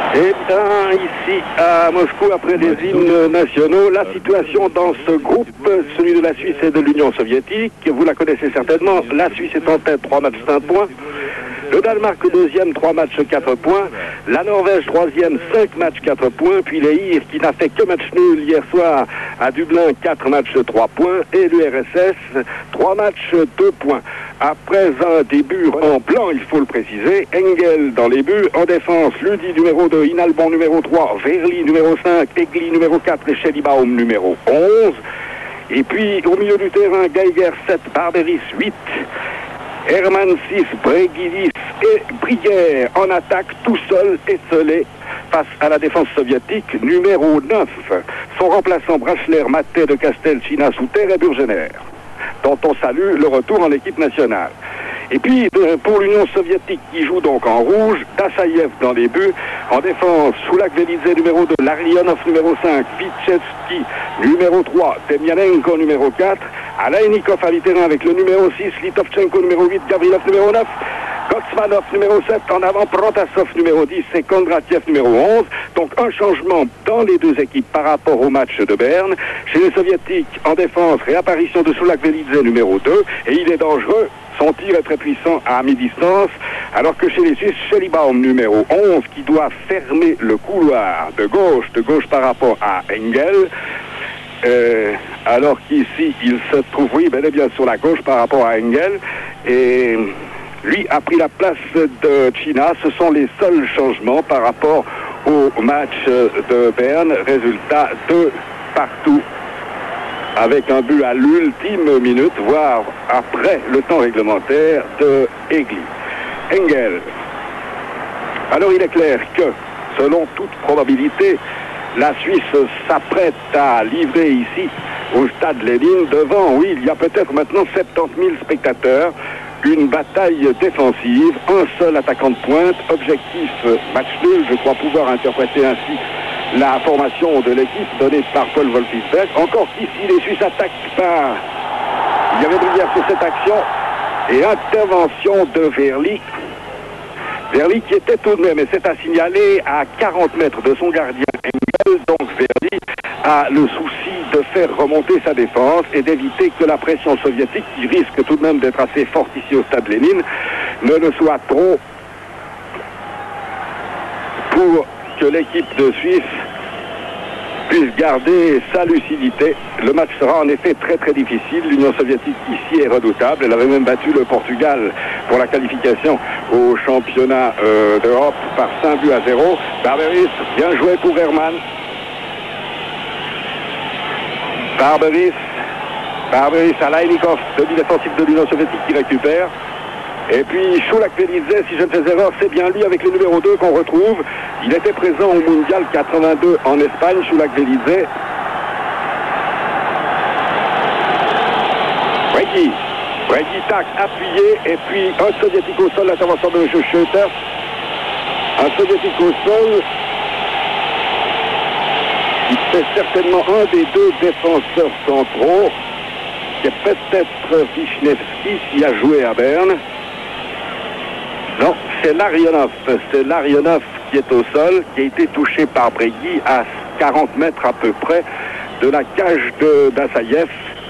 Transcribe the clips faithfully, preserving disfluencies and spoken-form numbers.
Eh bien, ici à Moscou, après les hymnes nationaux, la situation dans ce groupe, celui de la Suisse et de l'Union soviétique, vous la connaissez certainement, la Suisse est en tête, trois matchs, cinq points. Le Danemark deuxième, trois matchs, quatre points. La Norvège troisième, cinq matchs, quatre points. Puis les I R qui n'a fait que match nul hier soir à Dublin, quatre matchs, trois points. Et l'U R S S, trois matchs, deux points. Après un début en blanc, il faut le préciser, Engel dans les buts. En défense, Ludi numéro deux, Inalban numéro trois, Verli numéro cinq, Egli numéro quatre et Schellibaum numéro onze. Et puis au milieu du terrain, Geiger sept, Barberis huit. Herman six, Bregidis et Brière en attaque tout seul, esselé face à la défense soviétique, numéro neuf. Son remplaçant Brachler, Maté de Castel, China, Souter et Burgener, dont on salue le retour en équipe nationale. Et puis, pour l'Union soviétique qui joue donc en rouge, Dassaïev dans les buts. En défense, Soulak-Velidze numéro deux, Larionov numéro cinq, Vitchevski numéro trois, Demyanenko numéro quatre, Alainikov à mi-terrain avec le numéro six, Litovchenko numéro huit, Gavrilov numéro neuf, Gotsmanov numéro sept, en avant Protasov numéro dix et Kondratiev numéro onze. Donc un changement dans les deux équipes par rapport au match de Berne. Chez les soviétiques, en défense, réapparition de Soulak-Velidze numéro deux, et il est dangereux. Son tir est très puissant à mi-distance, alors que chez les Suisses, Schellibaum numéro onze, qui doit fermer le couloir de gauche, de gauche par rapport à Engel, euh, alors qu'ici, il se trouve, oui, bel et bien sur la gauche par rapport à Engel, et lui a pris la place de China. Ce sont les seuls changements par rapport au match de Berne. Résultat, deux partout, avec un but à l'ultime minute, voire après le temps réglementaire de Egli. Engel. Alors il est clair que, selon toute probabilité, la Suisse s'apprête à livrer ici, au stade Lénine, devant, oui, il y a peut-être maintenant soixante-dix mille spectateurs, une bataille défensive, un seul attaquant de pointe, objectif match nul, je crois pouvoir interpréter ainsi la formation de l'équipe donnée par Paul Wolfisberg. Encore qu'ici, les Suisses attaquent par... Il y avait Brière sur cette action. Et intervention de Verli. Verli qui était tout de même, et c'est à signaler, à quarante mètres de son gardien Engel. Donc Verli a le souci de faire remonter sa défense et d'éviter que la pression soviétique, qui risque tout de même d'être assez forte ici au stade Lénine, ne le soit trop pour que l'équipe de Suisse puisse garder sa lucidité. Le match sera en effet très très difficile. L'Union soviétique ici est redoutable. Elle avait même battu le Portugal pour la qualification au championnat euh, d'Europe par cinq buts à zéro. Barberis, bien joué pour Herman. Barberis, Barberis à Alainikov, demi-défensif de l'Union soviétique qui récupère. Et puis Soulak-Velidze, si je ne fais erreur, c'est bien lui avec le numéro deux qu'on retrouve. Il était présent au Mondial quatre-vingt-deux en Espagne, Soulak-Velidze. Bregi, Bregi tac, appuyé, et puis un soviétique au sol, l'intervention de M. Schöter. Un soviétique au sol. C'est certainement un des deux défenseurs centraux, qui est peut-être Wisniewski, qui a joué à Berne. Non, c'est Larionov. C'est Larionov qui est au sol, qui a été touché par Bregi à quarante mètres à peu près de la cage de Dassaïev.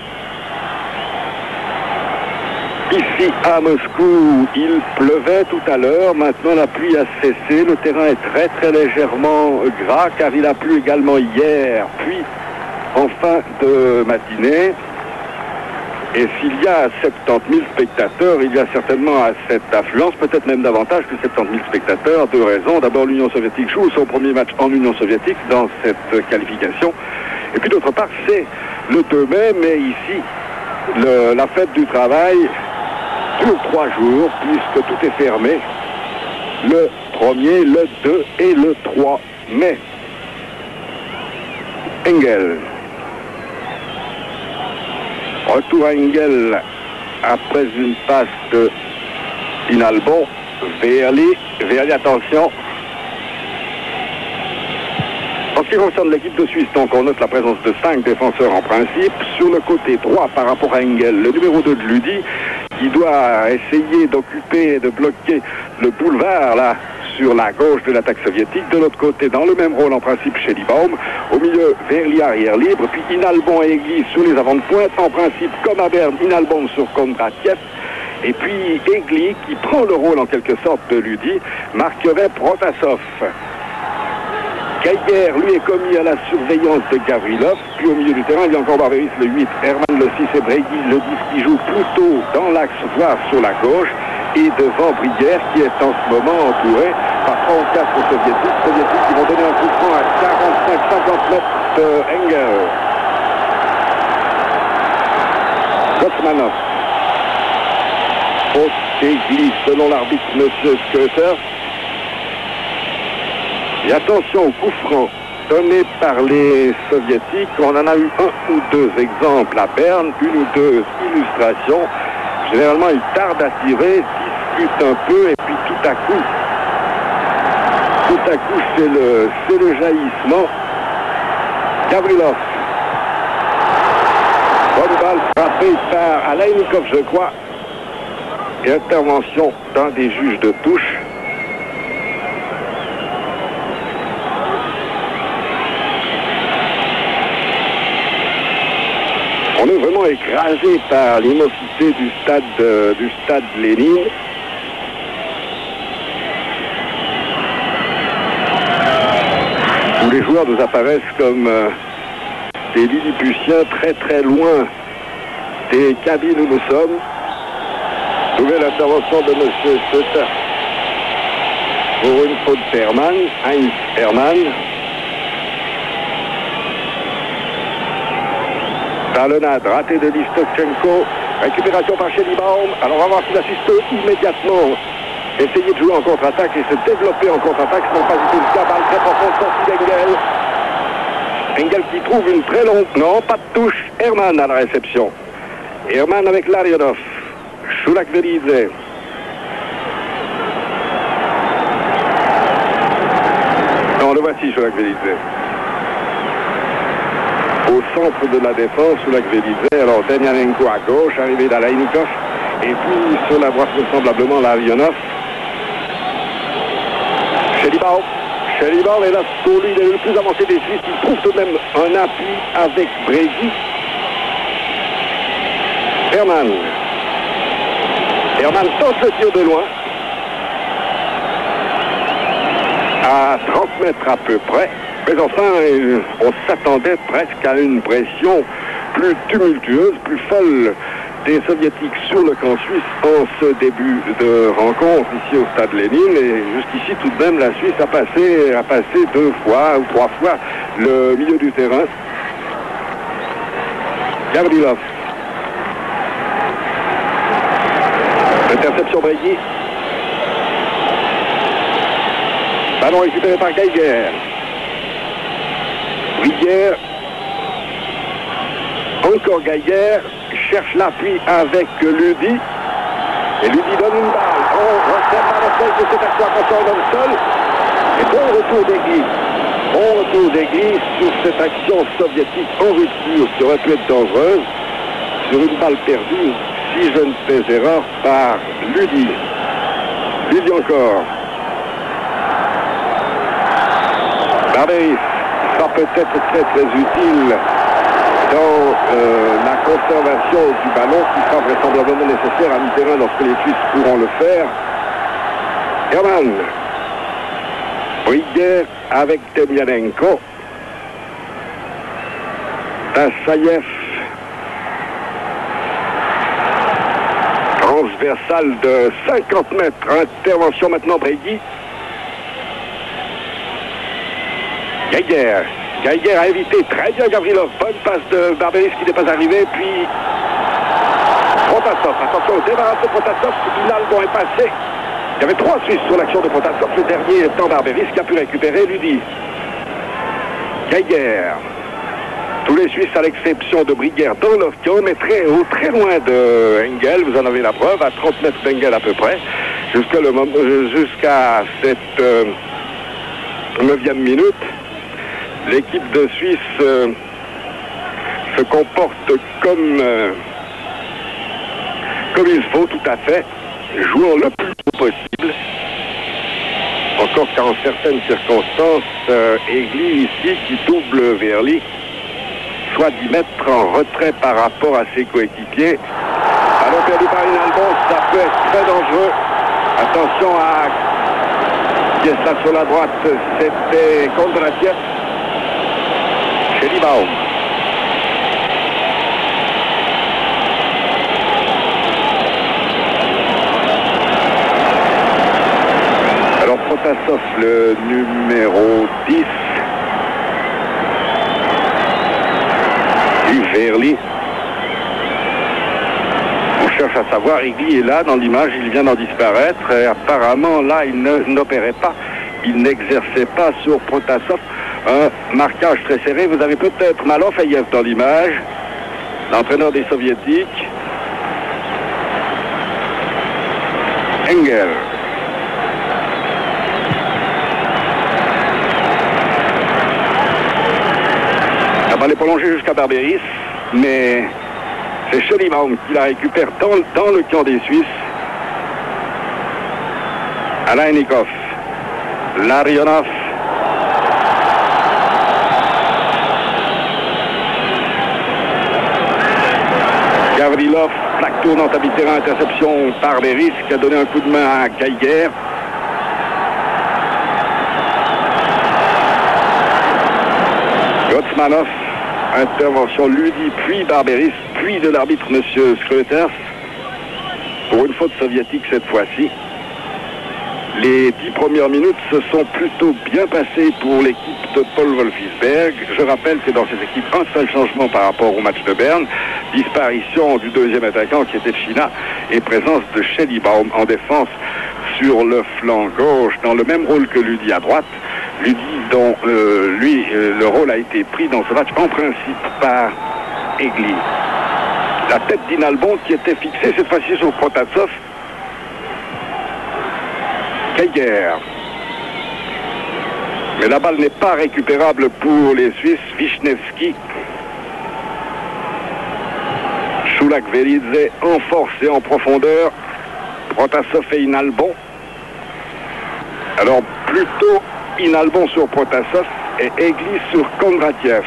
Ici à Moscou, il pleuvait tout à l'heure. Maintenant, la pluie a cessé. Le terrain est très très légèrement gras car il a plu également hier, puis en fin de matinée. Et s'il y a soixante-dix mille spectateurs, il y a certainement à cette affluence, peut-être même davantage que soixante-dix mille spectateurs, deux raisons. D'abord, l'Union soviétique joue son premier match en Union soviétique dans cette qualification. Et puis d'autre part, c'est le deux mai, mais ici, le, la fête du travail dure trois jours, puisque tout est fermé. Le premier, le deux et le trois mai. Engel. Retour à Engel après une passe de Inalban. Verli, Verli, attention. En ce qui concerne l'équipe de Suisse, donc on note la présence de cinq défenseurs en principe. Sur le côté droit par rapport à Engel, le numéro deux de Ludi, qui doit essayer d'occuper et de bloquer le boulevard là sur la gauche de l'attaque soviétique. De l'autre côté, dans le même rôle en principe, Schellibaum. Au milieu, Verly arrière libre. Puis Inalbon et Egli sur les avant de pointe. En principe, comme à Berne, Inalbon sur Kondratiev. Et puis Egli, qui prend le rôle en quelque sorte de Ludi, marquerait Protasov. Geiger, lui, est commis à la surveillance de Gavrilov. Puis au milieu du terrain, il y a encore Barberis le huit, Hermann le six et Brady le dix qui joue plutôt dans l'axe, voire sur la gauche. Et devant Brière, qui est en ce moment entouré par trente-quatre soviétiques, soviétiques qui vont donner un coup de franc à quarante-cinq cinquante mètres de Engel. Gotsmanov. Faute et glisse selon l'arbitre M. Sköter. Et attention au coup franc donné par les soviétiques. On en a eu un ou deux exemples à Berne, une ou deux illustrations. Généralement, ils tardent à tirer, discutent un peu et puis tout à coup, tout à coup, c'est le, c'est le jaillissement. Gavrilov. Bonne balle frappée par Alainikov, je crois. Et intervention d'un des juges de touche. On est vraiment écrasé par l'immensité du stade, euh, du stade Lénine. Où les joueurs nous apparaissent comme euh, des Lilliputiens très très loin des cabines où nous sommes. Nouvelle intervention de M. Sutter pour une faute d'Hermann, Heinz Hermann. Talonnade ratée de Listochenko, récupération par Schellibaum. Alors on va voir s'il assiste immédiatement. Essayer de jouer en contre-attaque et se développer en contre-attaque, ce n'est pas du tout le cas. Balle très profonde sortie d'Engel. Engel qui trouve une très longue... Non, pas de touche. Hermann à la réception. Hermann avec Larionov. Shulak-Veridze. Non, le voici, Shulak-Veridze. Au centre de la défense, Shulak-Veridze. Alors, Demianenko à gauche, arrivé d'Alainikov. Et puis, sur la droite, vraisemblablement, Larionov. Schellibaum. Schellibaum est là, pour lui, il est le plus avancé des Suisses. Il trouve tout de même un appui avec Brady. Hermann. Hermann tente le tir de loin. À trente mètres à peu près. Mais enfin, on s'attendait presque à une pression plus tumultueuse, plus folle des Soviétiques sur le camp suisse en ce début de rencontre ici au stade Lénine. Et jusqu'ici, tout de même, la Suisse a passé, a passé deux fois ou trois fois le milieu du terrain. Gavrilov. Interception Brady. Ballon récupéré par Geiger. Brière. Encore Geiger. Cherche l'appui avec Ludi. Et Ludi donne une balle. On resserre par le sol de cette action. Attention dans le sol. Et bon retour d'Egli. Bon retour d'Egli sur cette action soviétique en rupture qui aurait pu être dangereuse. Sur une balle perdue, si je ne fais erreur, par Ludi. Ludi encore. Barberis sera peut-être très très utile dans euh, la conservation du ballon qui sera vraisemblablement nécessaire à mi-terrain lorsque les Suisses pourront le faire. Hermann. Brière avec Demianenko. Tassaïev. Transversale de cinquante mètres. Intervention maintenant Brady. Geiger. Geiger a évité très bien Gavrilov. Bonne passe de Barberis qui n'est pas arrivé. Puis Protasov. Attention au débarras de Protasov. Inalbon est passé. Il y avait trois Suisses sur l'action de Protasov. Le dernier étant Barberis qui a pu récupérer Ludi. Geiger. Tous les Suisses à l'exception de Brière dans leur camp, mais très haut, très loin de Engel. Vous en avez la preuve, à trente mètres d'Engel à peu près. Jusqu'à le moment, jusqu'à cette euh, neuvième minute. L'équipe de Suisse euh, se comporte comme, euh, comme il faut, tout à fait, jouant le plus haut possible. Encore qu'en certaines circonstances, euh, Egli ici, qui double Verly, soit d'y mettre en retrait par rapport à ses coéquipiers. Ballon perdu par Hinalbon, ça peut être très dangereux. Attention à qui est là sur la droite, c'était Kondratiev. Schellibaum. Alors Protasov, le numéro dix. Du Verly. On cherche à savoir, Egli est là dans l'image, il vient d'en disparaître. Et apparemment, là, il n'opérait pas, il n'exerçait pas sur Protasov un marquage très serré. Vous avez peut-être Malofeyev dans l'image, l'entraîneur des Soviétiques. Engel. La balle est prolongée jusqu'à Barberis, mais c'est Schellibaum qui la récupère dans, dans le camp des Suisses. Alainikov, Larionov, Gavrilov, plaque tournante à mi-terrain, interception par Beris qui a donné un coup de main à Geiger. Gotsmanov, intervention Ludi, puis Barberis, puis de l'arbitre M. Schröters, pour une faute soviétique cette fois-ci. Les dix premières minutes se sont plutôt bien passées pour l'équipe de Paul Wolfisberg. Je rappelle que dans cette équipe, un seul changement par rapport au match de Berne, disparition du deuxième attaquant qui était China et présence de Schellibaum en défense sur le flanc gauche, dans le même rôle que Ludi à droite. Ludi dont euh, lui, euh, le rôle a été pris dans ce match en principe par Egli. La tête d'Hinalbon qui était fixée cette fois-ci sur Protasov. Geiger. Mais la balle n'est pas récupérable pour les Suisses. Wisniewski. Shulak-Velidze en force et en profondeur. Protasov et Hinalbon. Alors plutôt Hinalbon sur Protasov et Egli sur Kondratiev.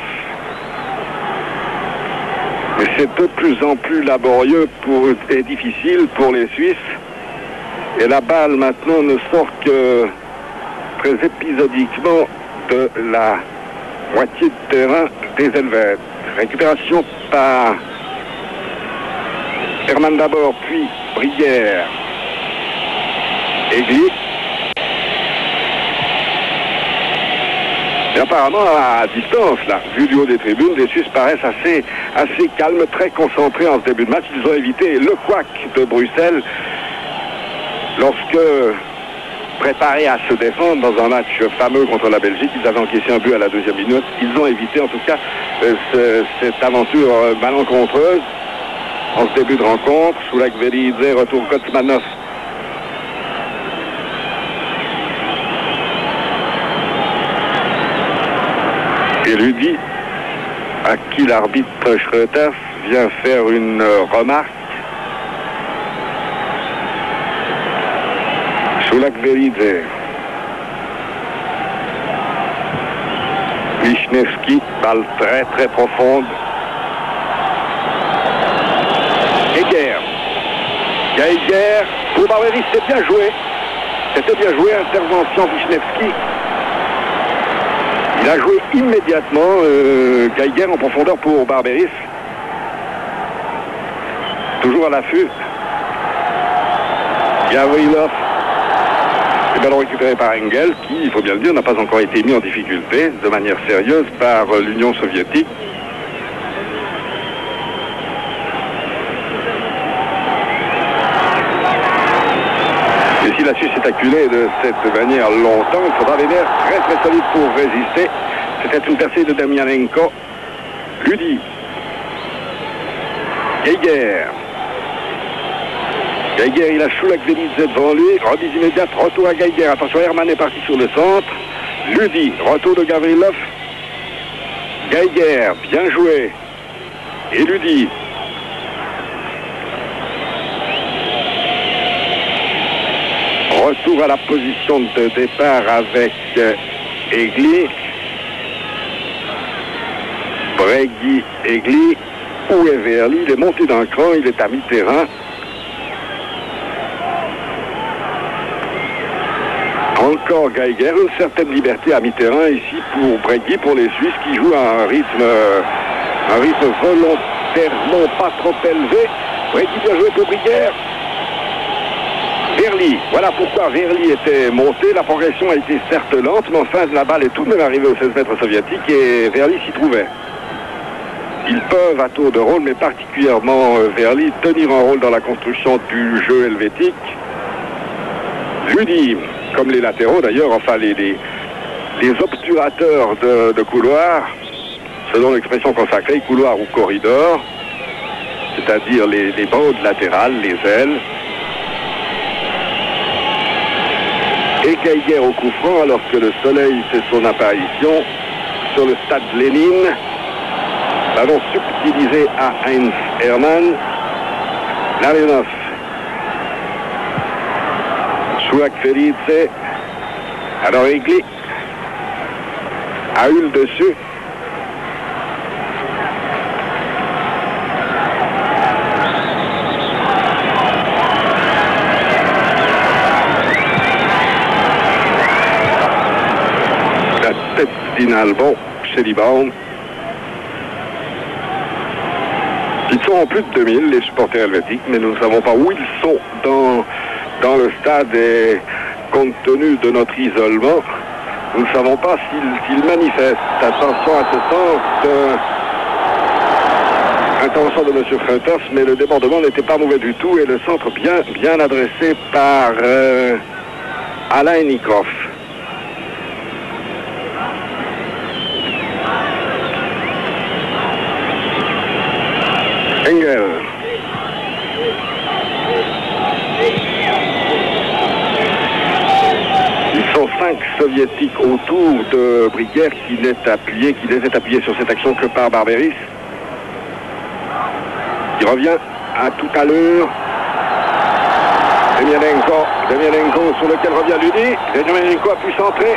Mais c'est de plus en plus laborieux pour, et difficile pour les Suisses. Et la balle maintenant ne sort que très épisodiquement de la moitié de terrain des Helvètes. Récupération par Hermann d'abord, puis Brière. Egli. Et apparemment, à distance, là, vu du haut des tribunes, les Suisses paraissent assez, assez calmes, très concentrés en ce début de match. Ils ont évité le couac de Bruxelles lorsque, préparés à se défendre dans un match fameux contre la Belgique, ils avaient encaissé un but à la deuxième minute. Ils ont évité en tout cas euh, ce, cette aventure euh, malencontreuse en ce début de rencontre. Shulak-Velidze, retour Gotsmanov. Et Ludi, à qui l'arbitre Schröters vient faire une euh, remarque. Shulak-Velidze. Wisniewski, balle très très profonde. Geiger. Geiger. Pour Barberis, c'est bien joué. C'était bien joué, intervention Wisniewski. Il a joué immédiatement euh, Geiger en profondeur pour Barberis. Toujours à l'affût. Gavrilov. Le ballon récupéré par Engel, qui, il faut bien le dire, n'a pas encore été mis en difficulté de manière sérieuse par euh, l'Union soviétique. Et si la Suisse est acculée de cette manière longtemps, il faudra des nerfs très très solides pour résister. C'était une percée de Damianenko. Ludi. Geiger. Geiger, il a Shulak-Velidze devant lui. Remise immédiate, retour à Geiger. Attention, Hermann est parti sur le centre. Ludi, retour de Gavrilov. Geiger, bien joué. Et Ludi. retour à la position de départ avec euh, Egli. Bregui, Egli. Où est Verly? Il est monté d'un cran, il est à mi-terrain. Encore Geiger, une certaine liberté à mi-terrain ici pour Bregui, pour les Suisses qui jouent à un rythme, un rythme volontairement pas trop élevé. Bregui bien joué pour Brière. Verly, voilà pourquoi Verly était monté. La progression a été certes lente, mais enfin la balle est tout de même arrivée aux seize mètres soviétiques et Verly s'y trouvait. Ils peuvent à tour de rôle, mais particulièrement euh, Verly, tenir un rôle dans la construction du jeu helvétique. Ludy, comme les latéraux d'ailleurs, enfin les, les, les obturateurs de, de couloir, selon l'expression consacrée, couloir ou corridor, c'est-à-dire les, les bandes latérales, les ailes. Et Geiger au coup franc, alors que le soleil fait son apparition sur le stade Lénine. Ballon subtilisé à Heinz Hermann. Larionov. Chouak Felice. Alors Egli. A eu le dessus. La tête d'Inalbon chez Liban. Ils sont en plus de deux mille, les supporters helvétiques, mais nous ne savons pas où ils sont dans, dans le stade et compte tenu de notre isolement, nous ne savons pas s'ils s'ils manifestent. Attention à ce sens de intervention de M. Freuters, mais le débordement n'était pas mauvais du tout et le centre bien, bien adressé par euh, Alain Nikoff. Engel. Ils sont cinq soviétiques autour de Brière qui n'est appuyé, qui n'est appuyé sur cette action que par Barberis. Qui revient à tout à l'heure. Demianenko, Demianenko sur lequel revient Ludy. Demianenko a pu centrer.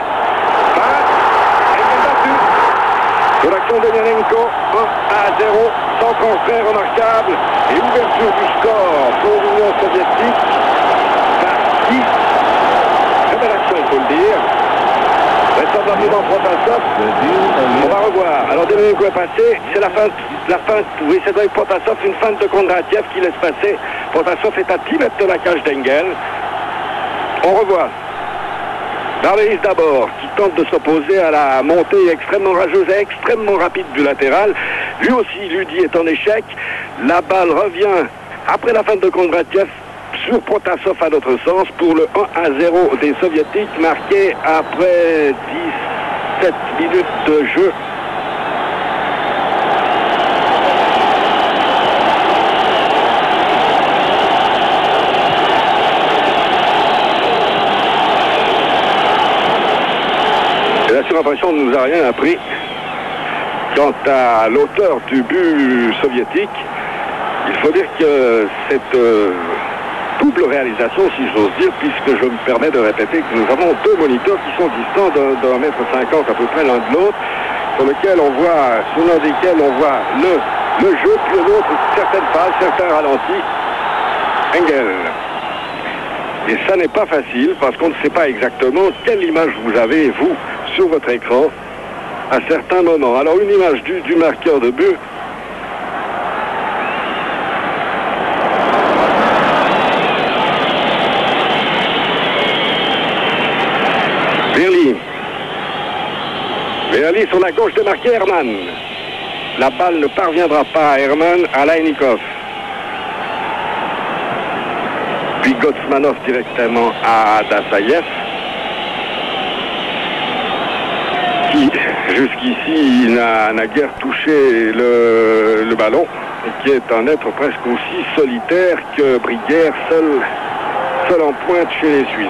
Sur l'action de Demianenko, un à zéro, sans transfert remarquable et ouverture du score pour l'Union soviétique par dix. Très belle action, il faut le dire. Vraisemblablement Protasov. On va revoir. Alors Demianenko est passé, c'est la feinte, la feinte, oui, c'est avec Protasov, une feinte de Kondratiev qui laisse passer. Protasov est à dix mètres de la cage d'Engel. On revoit. Barberis d'abord, qui tente de s'opposer à la montée extrêmement rageuse et extrêmement rapide du latéral. Lui aussi, Ludy est en échec. La balle revient après la fin de Kondratiev sur Protasov à notre sens pour le un à zéro des Soviétiques, marqué après dix-sept minutes de jeu. La surimpression ne nous a rien appris. Quant à l'auteur du but soviétique, il faut dire que cette euh, double réalisation, si j'ose dire, puisque je me permets de répéter que nous avons deux moniteurs qui sont distants d'un mètre cinquante à peu près l'un de l'autre, sur lequel on voit, sur l'un desquels on voit le, le jeu, puis l'autre certaines phases, certains ralentis. Engel. Et ça n'est pas facile parce qu'on ne sait pas exactement quelle image vous avez, vous, sur votre écran à certains moments. Alors une image du, du marqueur de but. Verly. Verly sur la gauche de marqué Hermann. La balle ne parviendra pas à Hermann, à Lainikov. Puis Gotsmanov directement à Dassaïev. Qui, jusqu'ici, n'a guère touché le, le ballon, et qui est un être presque aussi solitaire que Brière, seul, seul en pointe chez les Suisses.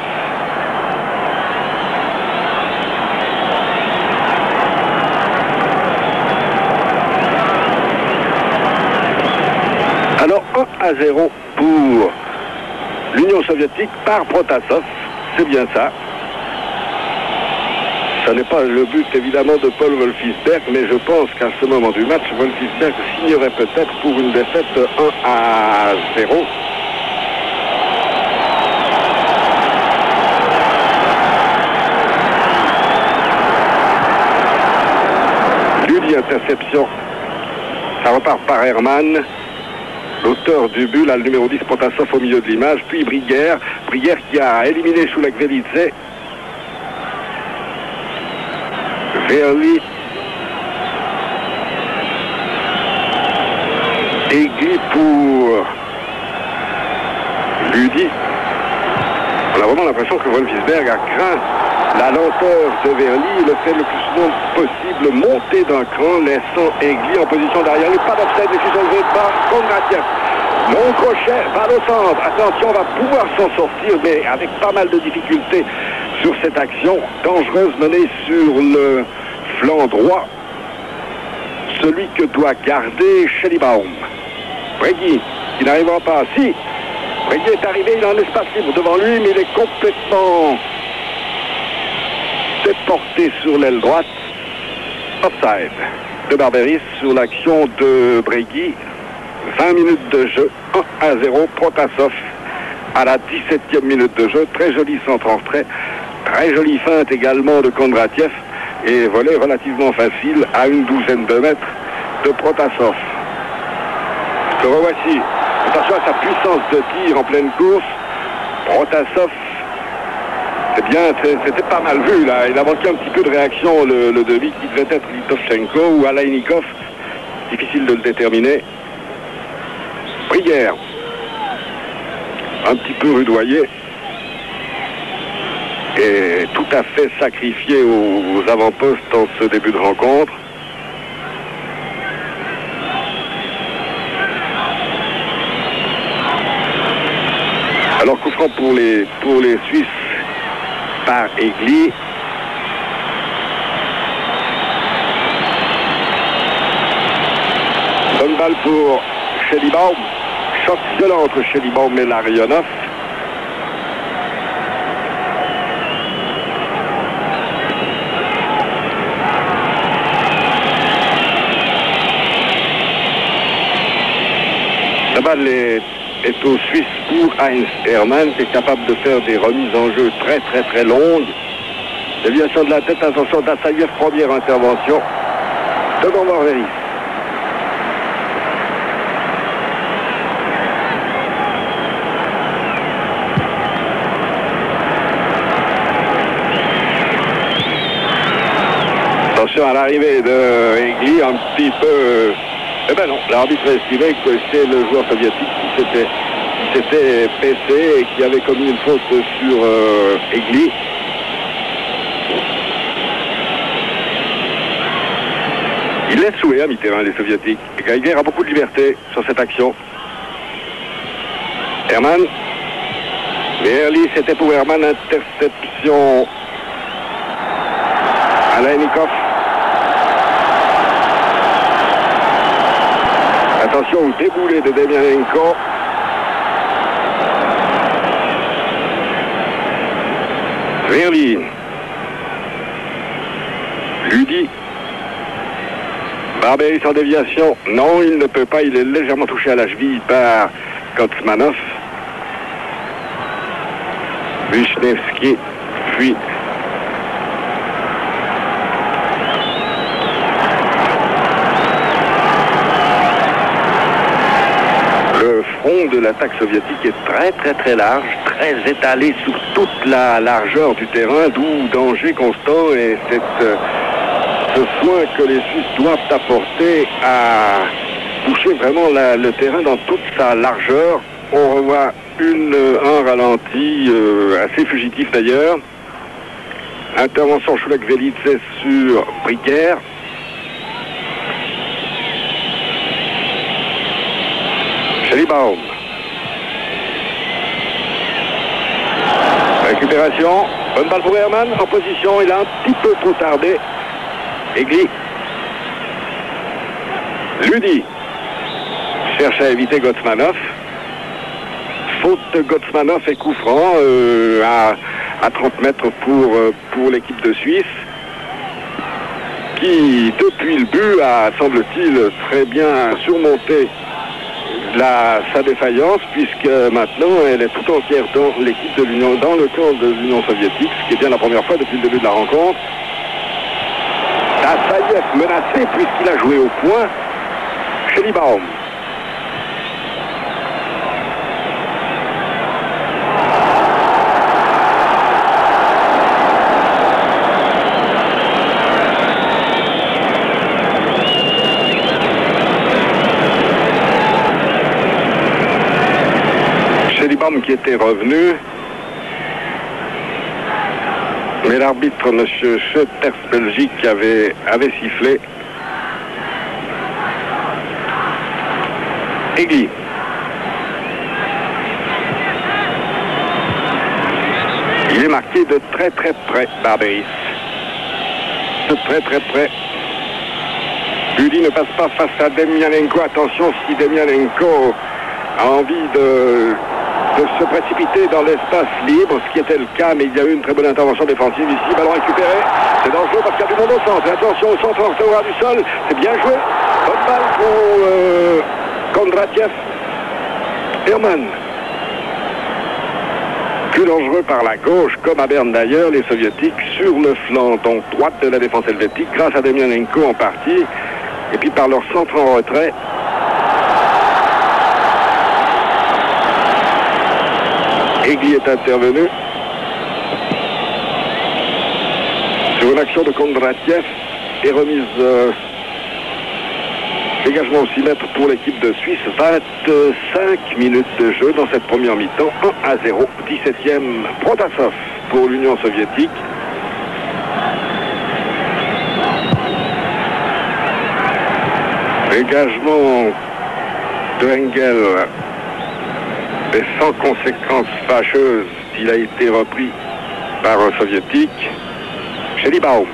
Alors un à zéro pour l'Union soviétique par Protasov. C'est bien ça. Ce n'est pas le but évidemment de Paul Wolfisberg, mais je pense qu'à ce moment du match, Wolfisberg signerait peut-être pour une défaite un à zéro. Lui, interception. Ça repart par Herman. L'auteur du but, là, le numéro dix, Protasov au milieu de l'image, puis Briguère. Briguère qui a éliminé Choulak-Velidze. Verly. Egli pour Ludi. On a vraiment l'impression que Wolfisberg a craint la lenteur de Verly, le fait le plus souvent possible monter d'un cran, laissant Egli en position d'arrière. Il n'y a pas d'offside, les fils enlevés par Kondratiev. Long crochet, balle au centre. Attention, on va pouvoir s'en sortir, mais avec pas mal de difficultés sur cette action dangereuse menée sur le flanc droit. Celui que doit garder Schellibaum. Bregui, qui n'arrivera pas. Si, Bregui est arrivé, il a un espace libre devant lui, mais il est complètement déporté sur l'aile droite. Offside de Barberis sur l'action de Bregui. vingt minutes de jeu, un à zéro, Protasov à la dix-septième minute de jeu. Très joli centre en retrait, très jolie feinte également de Kondratiev et volet relativement facile à une douzaine de mètres de Protasov. Le revoici. Attention à sa puissance de tir en pleine course. Protasov, c'est bien, c'était pas mal vu là. Il a manqué un petit peu de réaction, le, le demi qui devait être Litovchenko ou Alainikov. Difficile de le déterminer. Briguère, un petit peu rudoyé et tout à fait sacrifié aux, aux avant-postes dans ce début de rencontre. Alors coup franc pour les, pour les Suisses par Egli. Bonne balle pour Schellibaum. Choc violent entre Schellibaum et Larionov. La balle est, est aux Suisses pour Heinz Hermann, qui est capable de faire des remises en jeu très très très longues. Déviation de la tête, attention d'Assaïev, première intervention devant Barberis. Attention à l'arrivée de Egli, un petit peu... Eh ben non, l'arbitre a estimé que c'est le joueur soviétique qui s'était, qui s'était baissé et qui avait commis une faute sur euh, Egli. Il laisse jouer à mi-terrain les soviétiques. Geiger a beaucoup de liberté sur cette action. Herman. Verly, c'était pour Herman, interception. Alainikov. Attention au déboulé de Demianenko. Verly. Ludi. Barberis en déviation. Non, il ne peut pas. Il est légèrement touché à la cheville par Gotsmanov. Wisniewski fuit. Le front de l'attaque soviétique est très très très large, très étalé sur toute la largeur du terrain, d'où danger constant et cette, euh, ce soin que les Suisses doivent apporter à toucher vraiment la, le terrain dans toute sa largeur. On revoit une, un ralenti euh, assez fugitif d'ailleurs. Intervention Choulak-Velidze sur Briguère. Schellibaum. Récupération. Bonne balle pour Herman. En position. Il a un petit peu trop tardé. Egli. Ludi. Cherche à éviter Gotsmanov. Faute de Gotsmanov et coup franc euh, à, à trente mètres pour, euh, pour l'équipe de Suisse, qui, depuis le but, a, semble-t-il, très bien surmonté la, sa défaillance, puisque maintenant elle est tout entière dans l'équipe de l'Union, dans le camp de l'Union soviétique, ce qui est bien la première fois depuis le début de la rencontre. Tassaïev menacé puisqu'il a joué au point. Schellibaum. Schellibaum qui était revenu. Mais l'arbitre, M. Schoeters, Belgique, avait, avait sifflé. Egli. Il est marqué de très très près, Barberis. De très très près. Uli ne passe pas face à Demianenko. Attention, si Demianenko a envie de... de se précipiter dans l'espace libre, ce qui était le cas, mais il y a eu une très bonne intervention défensive ici. Ballon récupéré, c'est dangereux parce qu'il y a du monde au centre. Et attention au centre, orthographe du sol, c'est bien joué. Bonne balle pour euh, Kondratiev. Herman. Plus dangereux par la gauche, comme à Berne d'ailleurs, les soviétiques sur le flanc, donc droite de la défense helvétique, grâce à Demianenko en partie, et puis par leur centre en retrait. Egli est intervenu sur une action de Kondratiev et remise euh, dégagement au six mètres pour l'équipe de Suisse. vingt-cinq minutes de jeu dans cette première mi-temps. un à zéro. dix-septième Protasov pour l'Union soviétique. Dégagement de Engel. Et sans conséquences fâcheuses, il a été repris par un soviétique. Schellibaum.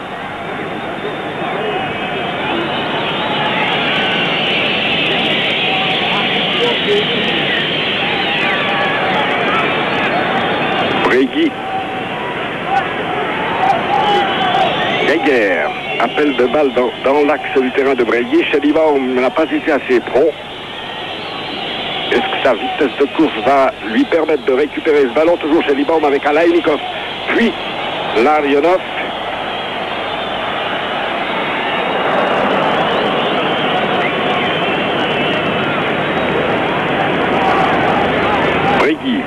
Bregui. Geiger. Appel de balle dans, dans l'axe du terrain de Bregui. Schellibaum n'a pas été assez prompt. Est-ce que sa vitesse de course va lui permettre de récupérer ce ballon? Toujours chez Schellibaum avec Alainikov, puis Larionov. Bregui.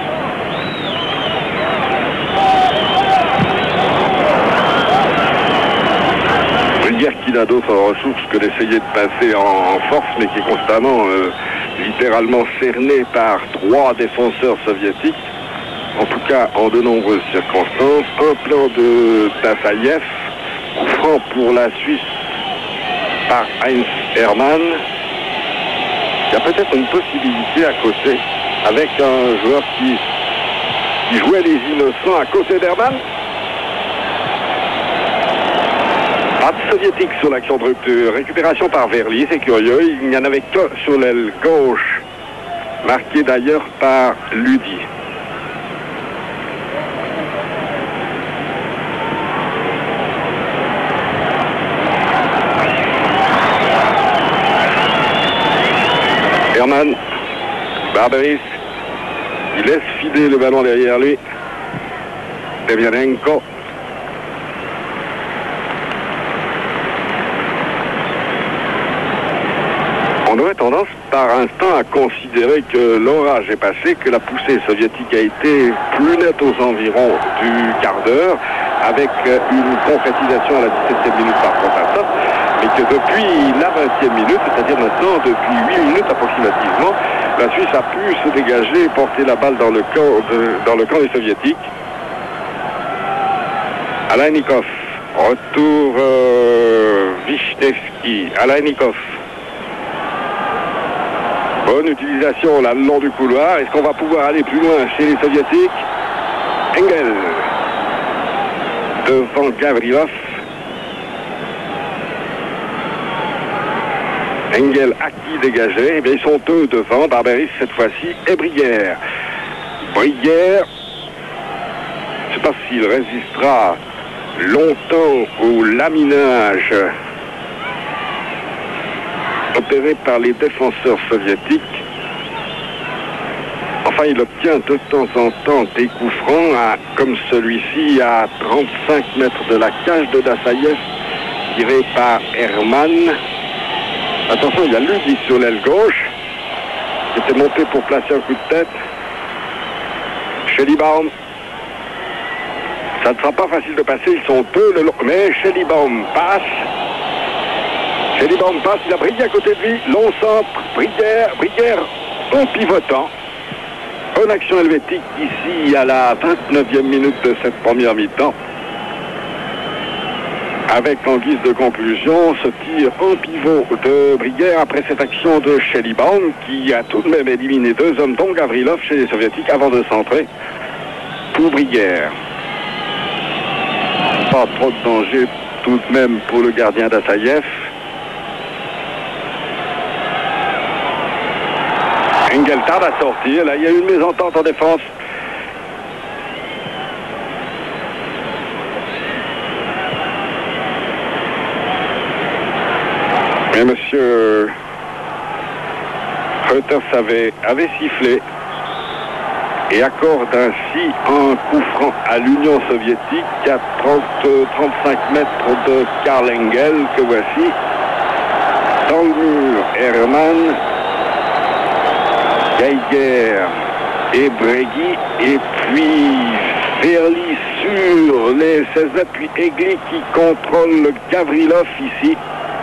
Je veux dire qu'il a d'autres ressources que d'essayer de passer en, en force, mais qui est constamment... Euh, littéralement cerné par trois défenseurs soviétiques, en tout cas en de nombreuses circonstances. Un plan de Tassaïev, franc pour la Suisse par Heinz Hermann. Il y a peut-être une possibilité à côté, avec un joueur qui, qui jouait les innocents à côté d'Hermann. Pas de soviétique sur l'action de rupture. Récupération par Verly, c'est curieux. Il n'y en avait que sur l'aile gauche. Marqué d'ailleurs par Ludi. Herman. Barberis. Il laisse filer le ballon derrière lui. Demianenko. On aurait tendance par instant à considérer que l'orage est passé, que la poussée soviétique a été plus nette aux environs du quart d'heure, avec une concrétisation à la dix-septième minute par Protasov, mais que depuis la vingtième minute, c'est-à-dire maintenant depuis huit minutes approximativement, la Suisse a pu se dégager et porter la balle dans le camp, de, dans le camp des soviétiques. Alainikov, retour euh, Wisniewski, Alainikov. Bonne utilisation là le long du couloir. Est-ce qu'on va pouvoir aller plus loin chez les soviétiques? Engel devant Gavrilov. Engel à qui dégager? Eh bien, ils sont deux devant. Barberis cette fois-ci et Brière. Brière pas s'il résistera longtemps au laminage opéré par les défenseurs soviétiques. Enfin, il obtient de temps en temps des coups francs, à, comme celui-ci, à trente-cinq mètres de la cage de Dassaïev, tiré par Herman. Attention, il y a Ludi sur l'aile gauche, qui était monté pour placer un coup de tête. Schellibaum. Ça ne sera pas facile de passer, ils sont deux le long. Mais Schellibaum passe. Schellibaum passe, il a Briguière à côté de lui. Long centre, Briguière, Briguière en pivotant. Bonne action helvétique ici à la vingt-neuvième minute de cette première mi-temps. Avec en guise de conclusion ce tir en pivot de Briguière après cette action de Schellibaum qui a tout de même éliminé deux hommes dont Gavrilov chez les Soviétiques avant de centrer pour Briguière. Pas trop de danger tout de même pour le gardien d'Assaïev. Engel tarde à sortir. Là, il y a eu une mésentente en défense. Et monsieur Reuters avait, avait sifflé et accorde ainsi un coup franc à l'Union soviétique à trente à trente-cinq mètres de Karl Engel que voici. Dans le mur, Herman, Geiger et Bregui, et puis Verly sur les seize mètres, puis Egli qui contrôle Gavrilov ici.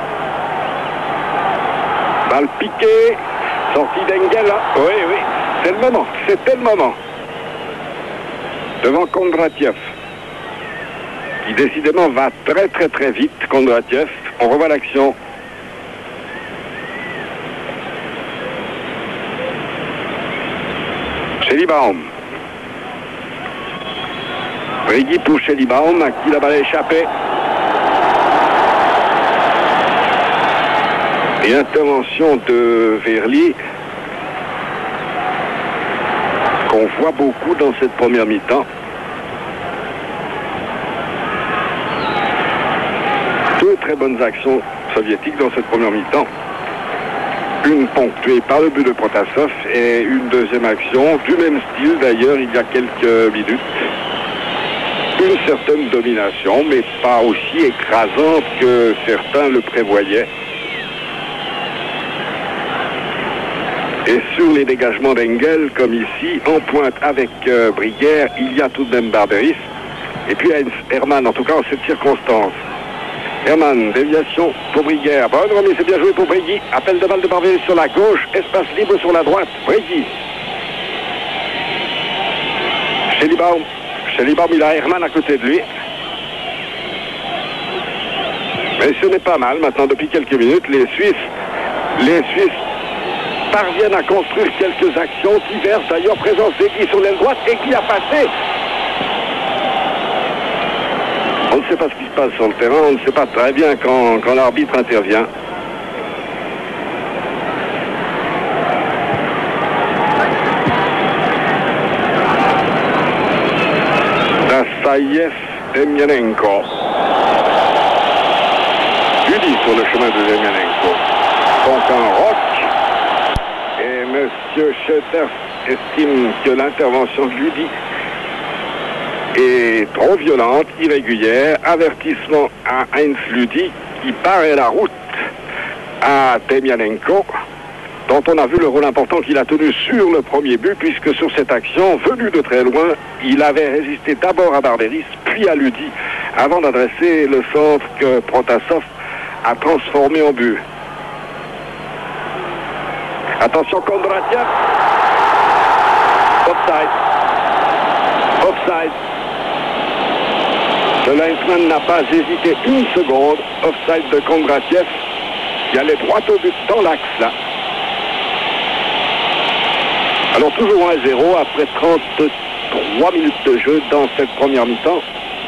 Balle piquée, sortie d'Engel là. Oui, oui, c'est le moment, c'était le moment. Devant Kondratiev, qui décidément va très très très vite, Kondratiev. On revoit l'action. Schellibaum. Brigui pour Schellibaum, à qui la balle a échappé. Et intervention de Verly, qu'on voit beaucoup dans cette première mi-temps. Deux très bonnes actions soviétiques dans cette première mi-temps. Une ponctuée par le but de Protasov et une deuxième action du même style d'ailleurs il y a quelques minutes. Une certaine domination, mais pas aussi écrasante que certains le prévoyaient. Et sur les dégagements d'Engel, comme ici, en pointe avec euh, Briguière, il y a tout de même Barberis. Et puis Herman, en tout cas en cette circonstance. Herman, déviation pour Briguière. Bonne remise, c'est bien joué pour Brigui. Appel de balle de Barberis sur la gauche, espace libre sur la droite. Brigui. Schellibaum. Schellibaum, il a Herman à côté de lui. Mais ce n'est pas mal. Maintenant, depuis quelques minutes, les Suisses, les Suisses parviennent à construire quelques actions diverses. D'ailleurs, présence d'Egli sur l'aile droite. Egli a passé. On ne sait pas ce qui se passe sur le terrain. On ne sait pas très bien quand, quand l'arbitre intervient. Dassaïev, Demianenko. Ludi sur le chemin de Demianenko. Donc un rock. Et M. Schöter estime que l'intervention de Ludi est trop violente, irrégulière. Avertissement à Heinz Ludi qui barrait la route à Demianenko, dont on a vu le rôle important qu'il a tenu sur le premier but, puisque sur cette action, venu de très loin, il avait résisté d'abord à Barberis, puis à Ludi, avant d'adresser le centre que Protasov a transformé en but. Attention, Kondratiev. Offside. Offside. Le linesman n'a pas hésité une seconde. Offside de Kondratiev. Il allait droit au but dans l'axe là. Alors toujours un à zéro après trente-trois minutes de jeu dans cette première mi-temps.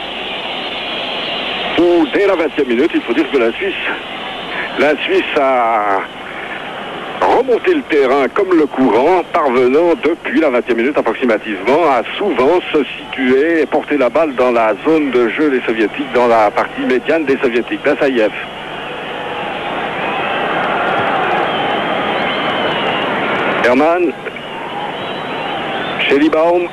Où dès la vingtième minute, il faut dire que la Suisse, la Suisse a remonter le terrain comme le courant, parvenant depuis la vingtième minute approximativement à souvent se situer et porter la balle dans la zone de jeu des Soviétiques, dans la partie médiane des Soviétiques. Dassaïev. Herman. Schellibaum.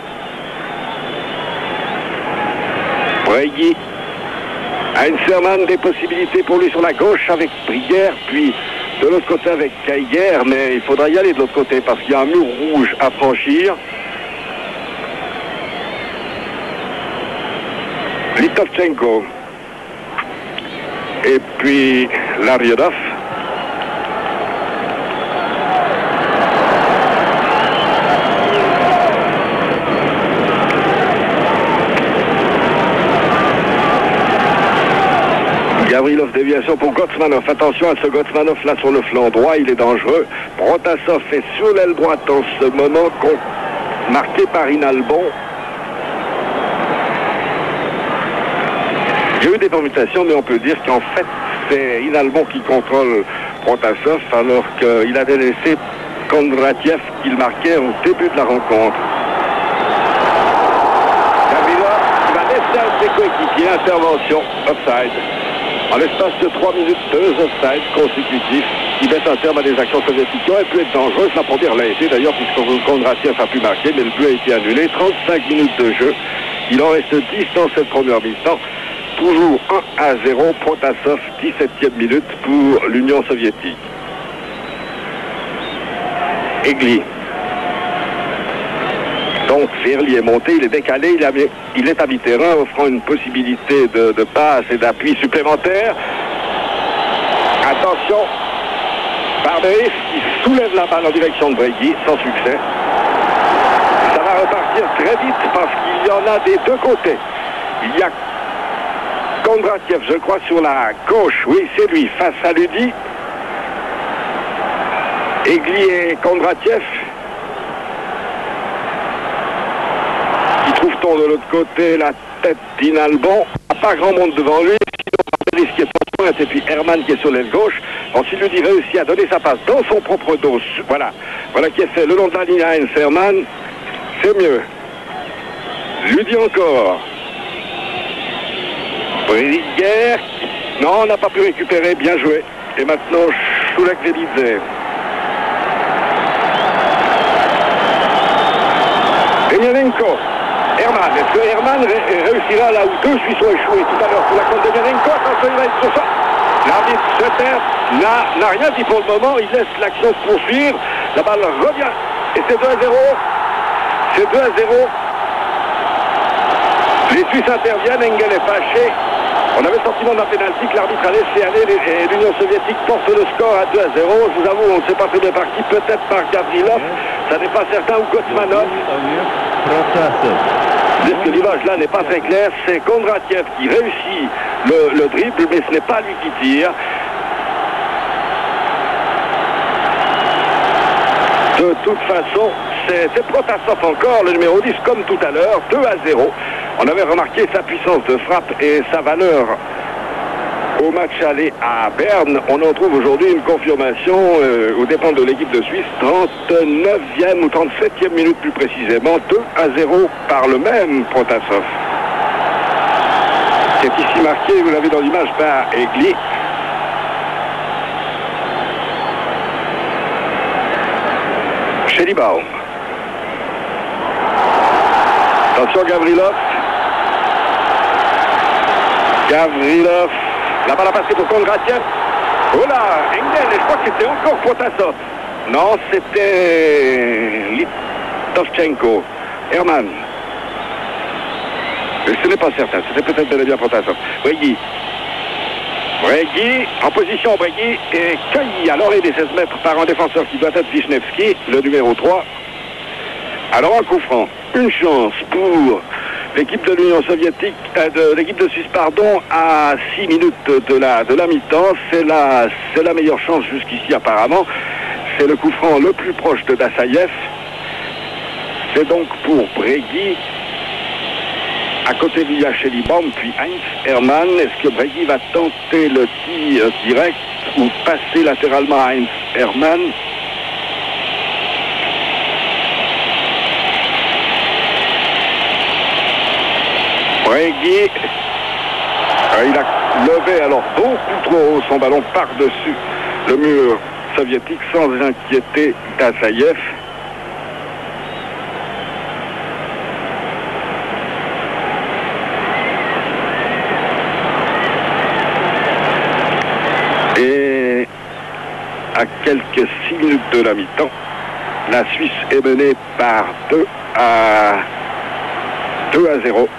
Bregui. Heinz Hermann, des possibilités pour lui sur la gauche avec Brière, puis de l'autre côté avec Geiger, mais il faudra y aller de l'autre côté parce qu'il y a un mur rouge à franchir. Litovchenko. Et puis Larionov. Gavrilov, déviation pour Gotsmanov. Attention à ce Gotsmanov là sur le flanc droit, il est dangereux. Protasov est sur l'aile droite en ce moment, marqué par Inalbon. Il y a eu des permutations, mais on peut dire qu'en fait, c'est Inalbon qui contrôle Protasov, alors qu'il avait laissé Kondratiev qu'il marquait au début de la rencontre. Gavrilov qui va laisser un de ses coéquipiers, intervention, offside. En l'espace de trois minutes, deux offsides consécutifs qui mettent un terme à des actions soviétiques qui auraient pu être dangereuses. La première l'a été d'ailleurs puisque Kondratiev a pu marquer, mais le but a été annulé. trente-cinq minutes de jeu. Il en reste dix dans cette première mi-temps. Toujours un à zéro. Protasov, dix-septième minute pour l'Union soviétique. Egli. Donc Ferli est monté, il est décalé, il, avait, il est à mi-terrain, offrant une possibilité de, de passe et d'appui supplémentaire. Attention, Barberis qui soulève la balle en direction de Bregui, sans succès. Ça va repartir très vite parce qu'il y en a des deux côtés. Il y a Kondratiev, je crois, sur la gauche, oui, c'est lui, face à Ludi. Egli et Kondratiev. Trouve-t-on de l'autre côté la tête d'Inalbon? Pas grand monde devant lui, sinon Barberis qui est en pointe et puis Herman qui est sur l'aile gauche. Ensuite, Ludi réussit à donner sa passe dans son propre dos. Voilà, voilà qui est fait le long de la ligne à Heinz Herman. C'est mieux. Ludi encore. Brière. Non, on n'a pas pu récupérer, bien joué. Et maintenant, Choulak-Velidze. Emelianenko. Herman, est-ce que Herman ré réussira là où deux Suisses ont échoué tout à l'heure sur la compte de Emelianenko? Attention, il va être sur ça. L'arbitre Schroeter n'a rien dit pour le moment, il laisse l'action se poursuivre. La balle revient et c'est deux à zéro. C'est deux à zéro. Les Suisses interviennent, Engel est fâché. On avait le sentiment d'un pénalty que l'arbitre a laissé aller et l'Union soviétique porte le score à deux à zéro. Je vous avoue, on ne s'est pas fait de partie, peut-être par Gavrilov, ça n'est pas certain, ou Gotsmanov. Parce que l'image là n'est pas très claire, c'est Kondratiev qui réussit le, le dribble, mais ce n'est pas lui qui tire. De toute façon, c'est Protasov encore, le numéro dix, comme tout à l'heure, deux à zéro. On avait remarqué sa puissance de frappe et sa valeur au match aller à Berne. On en trouve aujourd'hui une confirmation euh, aux dépens de l'équipe de Suisse, trente-neuvième ou trente-septième minute plus précisément, deux à zéro par le même Protasov. C'est ici marqué, vous l'avez dans l'image, par Egli. Schellibaum. Attention Gavrilov. Gavrilov. La balle a passé pour Kondratiev. Oh là, Engel, et je crois que c'était encore Protasov. Non, c'était Litovchenko. Herman. Mais ce n'est pas certain, c'était peut-être bel et bien Protasov. Bregui. Bregui, en position Bregui, est cueilli à l'orée des seize mètres par un défenseur qui doit être Wisniewski, le numéro trois. Alors un coup franc, une chance pour l'équipe de l'Union soviétique, euh, de l'équipe de Suisse, pardon, à six minutes de la, de la mi-temps. C'est la, c'est la meilleure chance jusqu'ici apparemment. C'est le coup franc le plus proche de Dassaïev. C'est donc pour Bregui. À côté de lui, il y a Schellibaum, puis Heinz Herman. Est-ce que Bregui va tenter le tir direct ou passer latéralement à Heinz Herman? Bregui. Il a levé alors beaucoup trop haut son ballon par-dessus le mur soviétique sans inquiéter Dassaïev. Et à quelques six minutes de la mi-temps, la Suisse est menée par deux à zéro.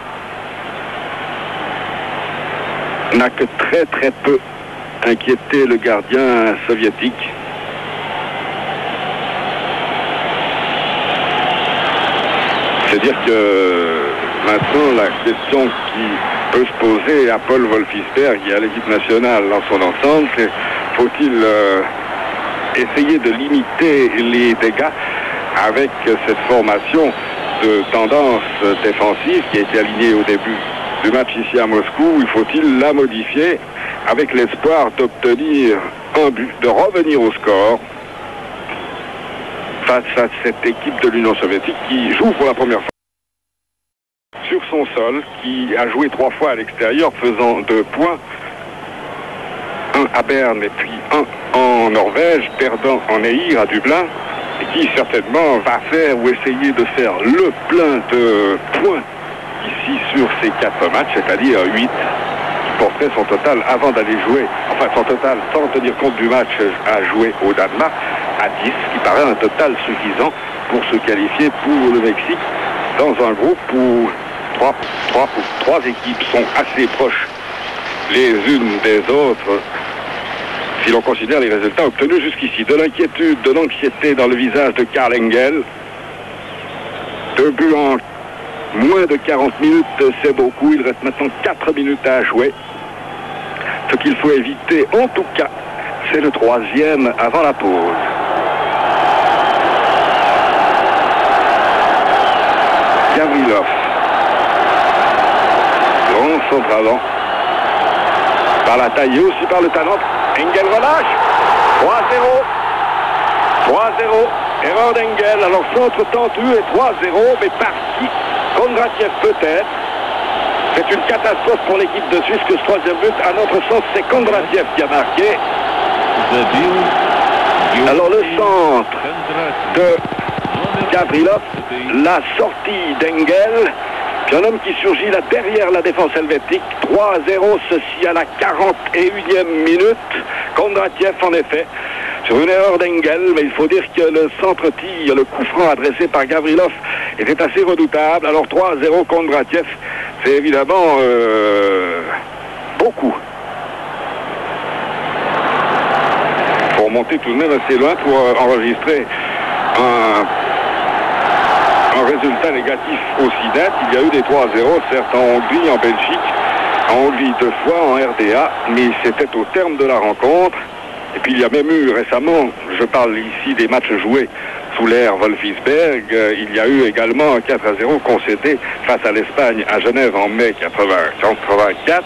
N'a que très très peu inquiété le gardien soviétique. C'est dire que maintenant la question qui peut se poser à Paul Wolfisberg et à l'équipe nationale dans son ensemble, c'est faut-il euh, essayer de limiter les dégâts avec cette formation de tendance défensive qui a été alignée au début du match ici à Moscou, il faut-il la modifier avec l'espoir d'obtenir un but, de revenir au score face à cette équipe de l'Union soviétique qui joue pour la première fois sur son sol, qui a joué trois fois à l'extérieur faisant deux points, un à Berne et puis un en Norvège, perdant en Eir à Dublin, et qui certainement va faire ou essayer de faire le plein de points ici sur ces quatre matchs, c'est-à-dire huit, qui porterait son total avant d'aller jouer, enfin son total sans tenir compte du match à jouer au Danemark, à dix, qui paraît un total suffisant pour se qualifier pour le Mexique dans un groupe où trois, trois, trois équipes sont assez proches les unes des autres si l'on considère les résultats obtenus jusqu'ici. De l'inquiétude, de l'anxiété dans le visage de Karl Engel. Deux buts en moins de quarante minutes, c'est beaucoup. Il reste maintenant quatre minutes à jouer. Ce qu'il faut éviter, en tout cas, c'est le troisième avant la pause. Gavrilov. Grand centre avant. Par la taille et aussi par le talent. Engel relâche. trois zéro. trois zéro. Erreur d'Engel. Alors centre tendu et trois zéro. Mais par qui? Kondratiev peut-être. C'est une catastrophe pour l'équipe de Suisse que ce troisième but, à notre sens, c'est Kondratiev qui a marqué. Alors le centre de Gavrilov, la sortie d'Engel, puis un homme qui surgit là derrière la défense helvétique. trois zéro, ceci à la quarante et unième minute. Kondratiev en effet, sur une erreur d'Engel, mais il faut dire que le centre-tir, le coup franc adressé par Gavrilov était assez redoutable. Alors trois zéro Kondratiev, c'est évidemment euh, beaucoup. Il faut remonter tout de même assez loin pour euh, enregistrer un, un résultat négatif aussi net. Il y a eu des trois zéro, certes en Hongrie, en Belgique, en Hongrie deux fois, en R D A, mais c'était au terme de la rencontre. Et puis il y a même eu récemment, je parle ici des matchs joués sous l'ère Wolfisberg, euh, il y a eu également un quatre à zéro concédé face à l'Espagne à Genève en mai quatre-vingt-quatre.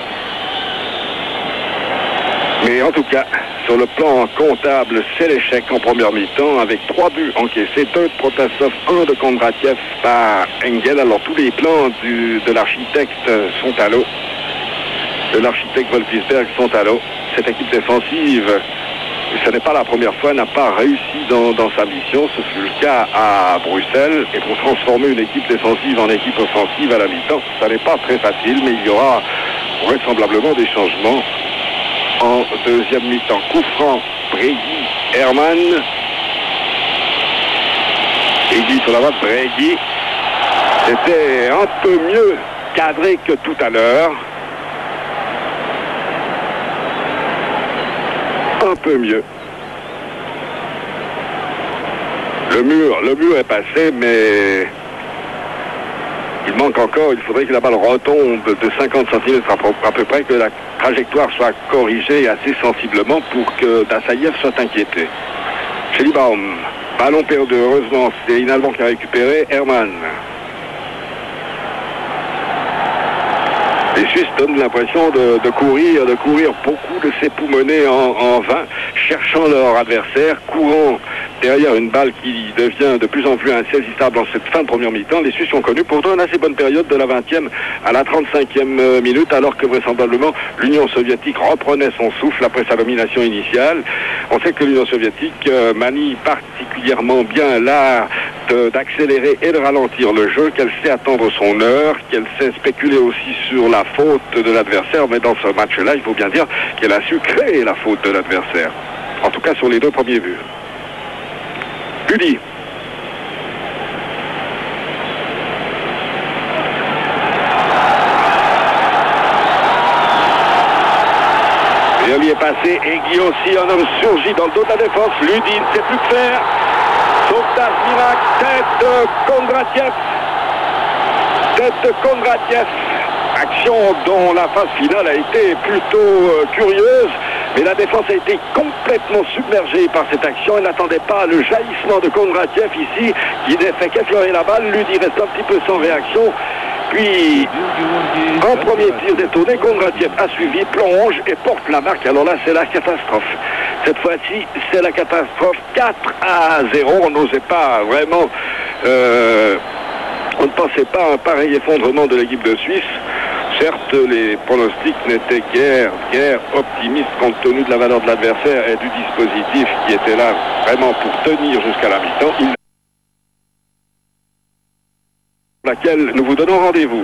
Mais en tout cas, sur le plan comptable, c'est l'échec en première mi-temps avec trois buts encaissés, deux de Protasov, un de Kondratiev par Engel. Alors tous les plans du, de l'architecte sont à l'eau. De l'architecte Wolfisberg sont à l'eau. Cette équipe défensive, ce n'est pas la première fois, n'a pas réussi dans, dans sa mission. Ce fut le cas à Bruxelles. Et pour transformer une équipe défensive en équipe offensive à la mi-temps, ça n'est pas très facile, mais il y aura vraisemblablement des changements en deuxième mi-temps. Coup franc, Bregui, Hermann. Bregui sur la voie de Bregui. C'était un peu mieux cadré que tout à l'heure. Un peu mieux. Le mur, le mur est passé, mais il manque encore, il faudrait que la balle retombe de cinquante centimètres à peu près, que la trajectoire soit corrigée assez sensiblement pour que Dassaïev soit inquiété. Schellibaum, ballon perdu, heureusement, c'est Inalban qui a récupéré, Hermann. Les Suisses donnent l'impression de, de courir, de courir beaucoup, de s'époumoner en, en vain, cherchant leur adversaire, courant derrière une balle qui devient de plus en plus insaisissable dans cette fin de première mi-temps. Les Suisses ont connu pourtant une assez bonne période de la vingtième à la trente-cinquième minute, alors que vraisemblablement l'Union soviétique reprenait son souffle après sa domination initiale. On sait que l'Union soviétique euh, manie particulièrement bien l'art d'accélérer et de ralentir le jeu, qu'elle sait attendre son heure, qu'elle sait spéculer aussi sur la faute de l'adversaire, mais dans ce match-là, il faut bien dire qu'elle a su créer la faute de l'adversaire. En tout cas sur les deux premiers buts. Udi. Rien n'y est passé, et Guy aussi, un homme surgit dans le dos de la défense. Ludi ne sait plus que faire. Sauvetage miracle, tête de Kondratiev. Tête de Kondratiev. Action dont la phase finale a été plutôt euh, curieuse, mais la défense a été complètement submergée par cette action. Elle n'attendait pas le jaillissement de Kondratiev ici, qui n'a fait qu'effleurer la balle. Ludi reste un petit peu sans réaction. Puis, en premier tir détourné, Kondratiev a suivi, plonge et porte la marque. Alors là, c'est la catastrophe. Cette fois-ci, c'est la catastrophe. quatre à zéro. On n'osait pas vraiment... Euh, on ne pensait pas à un pareil effondrement de l'équipe de Suisse. Certes, les pronostics n'étaient guère, guère optimistes compte tenu de la valeur de l'adversaire et du dispositif qui était là vraiment pour tenir jusqu'à la mi-temps. Il... laquelle nous vous donnons rendez-vous.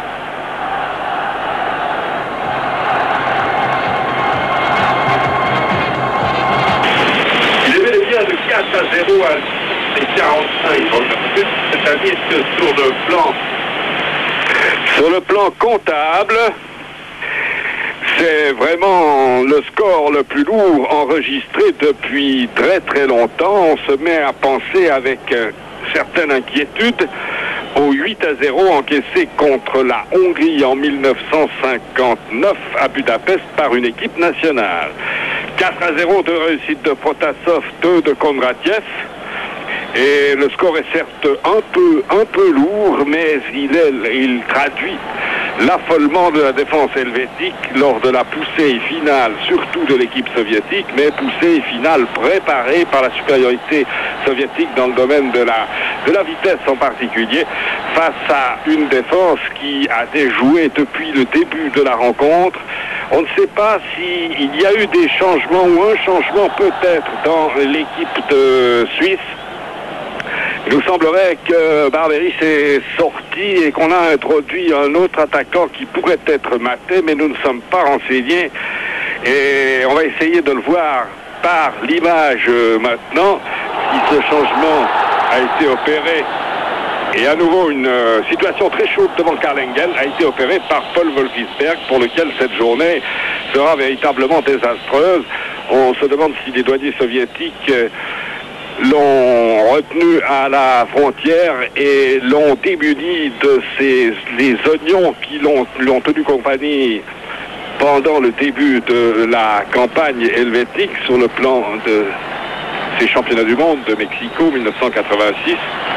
Il est bel et bien de quatre à zéro à quarante-cinq. C'est-à-dire que sur le plan sur le plan comptable, c'est vraiment le score le plus lourd enregistré depuis très très longtemps. On se met à penser avec euh, certaine inquiétude au huit à zéro encaissé contre la Hongrie en mille neuf cent cinquante-neuf à Budapest par une équipe nationale. quatre à zéro de réussite de Protasov, deux de Kondratiev. Et le score est certes un peu, un peu lourd, mais il, est, il traduit l'affolement de la défense helvétique lors de la poussée finale, surtout de l'équipe soviétique, mais poussée finale préparée par la supériorité soviétique dans le domaine de la, de la vitesse en particulier, face à une défense qui a déjoué depuis le début de la rencontre. On ne sait pas s'il y a eu des changements ou un changement peut-être dans l'équipe de Suisse. Il nous semblerait que Barberis est sorti et qu'on a introduit un autre attaquant qui pourrait être maté, mais nous ne sommes pas renseignés. Et on va essayer de le voir par l'image maintenant, si ce changement a été opéré. Et à nouveau, une euh, situation très chaude devant Karl Engel a été opérée par Paul Wolfisberg, pour lequel cette journée sera véritablement désastreuse. On se demande si les douaniers soviétiques... Euh, l'ont retenu à la frontière et l'ont démuni de ces, les oignons qui l'ont, lui ont tenu compagnie pendant le début de la campagne helvétique sur le plan de ces championnats du monde de Mexico mille neuf cent quatre-vingt-six.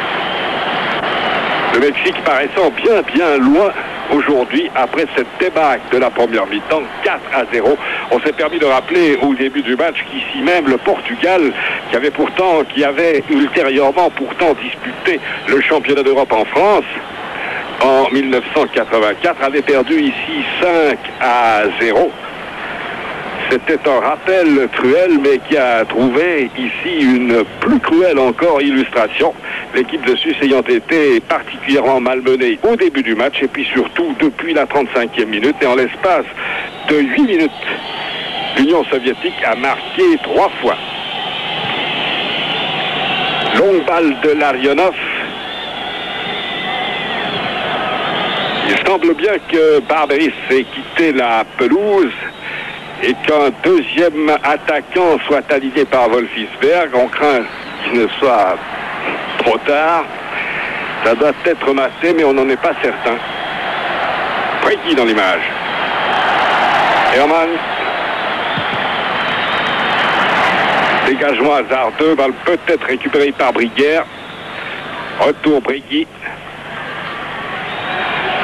Le Mexique paraissant bien bien loin aujourd'hui après cette débâcle de la première mi-temps, quatre à zéro. On s'est permis de rappeler au début du match qu'ici même le Portugal, qui avait pourtant, qui avait ultérieurement pourtant disputé le championnat d'Europe en France en mille neuf cent quatre-vingt-quatre, avait perdu ici cinq à zéro. C'était un rappel cruel, mais qui a trouvé ici une plus cruelle encore illustration. L'équipe de Suisse ayant été particulièrement malmenée au début du match, et puis surtout depuis la trente-cinquième minute, et en l'espace de huit minutes, l'Union soviétique a marqué trois fois. Longue balle de Larionov. Il semble bien que Barberis ait quitté la pelouse et qu'un deuxième attaquant soit aligné par Wolfisberg. On craint qu'il ne soit trop tard. Ça doit être massé, mais on n'en est pas certain. Brady dans l'image. Hermann. Dégagement hasardeux, balle peut-être récupérée par Briguère. Retour Brady.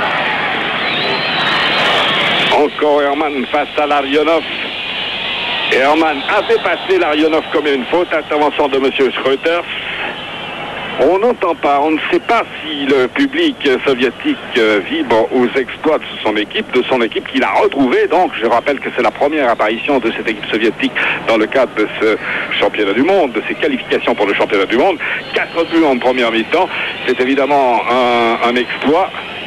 Encore Hermann face à Larionov. Hermann avait passé Larionov comme une faute, intervention de M. Schröter. On n'entend pas, on ne sait pas si le public soviétique vibre aux exploits de son équipe, de son équipe qu'il a retrouvée. Donc, je rappelle que c'est la première apparition de cette équipe soviétique dans le cadre de ce championnat du monde, de ses qualifications pour le championnat du monde. Quatre buts en première mi-temps, c'est évidemment un, un exploit.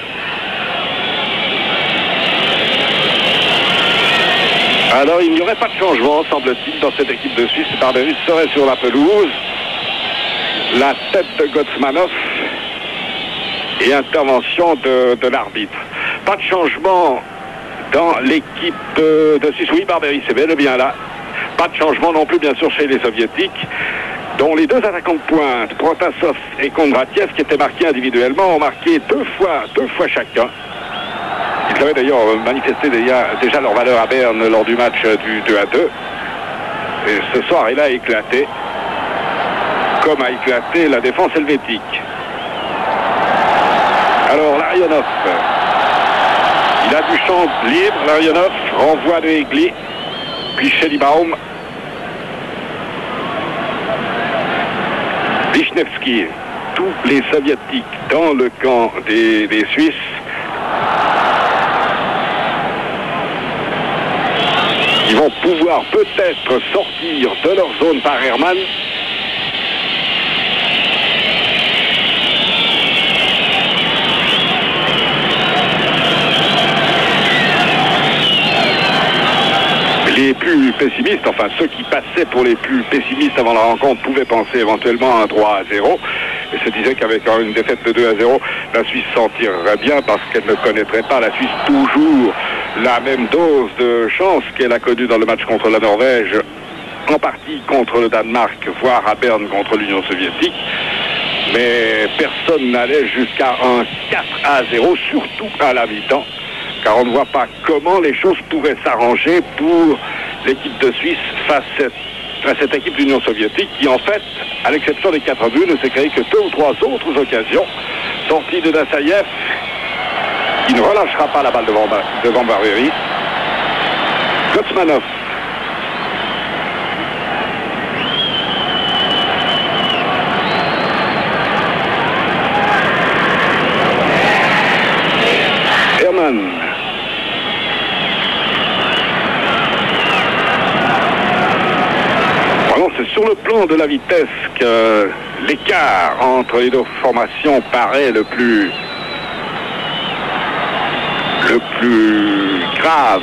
Alors, il n'y aurait pas de changement, semble-t-il, dans cette équipe de Suisse. Barberis serait sur la pelouse. La tête de Gotsmanov et intervention de, de l'arbitre. Pas de changement dans l'équipe de, de Suisse. Oui, Barberis, c'est bel et bien là. Pas de changement non plus, bien sûr, chez les Soviétiques, dont les deux attaquants de pointe, Protasov et Kondratiev, qui étaient marqués individuellement, ont marqué deux fois, deux fois chacun. Ils avaient d'ailleurs manifesté déjà, déjà leur valeur à Berne lors du match du deux à deux. Et ce soir, il a éclaté. Comme a éclaté la défense helvétique. Alors, Larionov, il a du champ libre, Larionov, renvoie de Egli, puis Schellibaum, Wisniewski, tous les Soviétiques dans le camp des, des Suisses. Ils vont pouvoir peut-être sortir de leur zone par Hermann. Les plus pessimistes, enfin ceux qui passaient pour les plus pessimistes avant la rencontre, pouvaient penser éventuellement à un trois à zéro et se disaient qu'avec une défaite de deux à zéro, la Suisse s'en tirerait bien parce qu'elle ne connaîtrait pas, la Suisse, toujours la même dose de chance qu'elle a connue dans le match contre la Norvège, en partie contre le Danemark, voire à Berne contre l'Union soviétique. Mais personne n'allait jusqu'à un quatre à zéro, surtout à la mi-temps. Car on ne voit pas comment les choses pourraient s'arranger pour l'équipe de Suisse face à cette équipe de l'Union soviétique qui, en fait, à l'exception des quatre buts, ne s'est créé que deux ou trois autres occasions. Sortie de Dassaïev, qui ne relâchera pas la balle devant, devant Barberis. Gotsmanov. Hermann. C'est sur le plan de la vitesse que l'écart entre les deux formations paraît le plus le plus grave.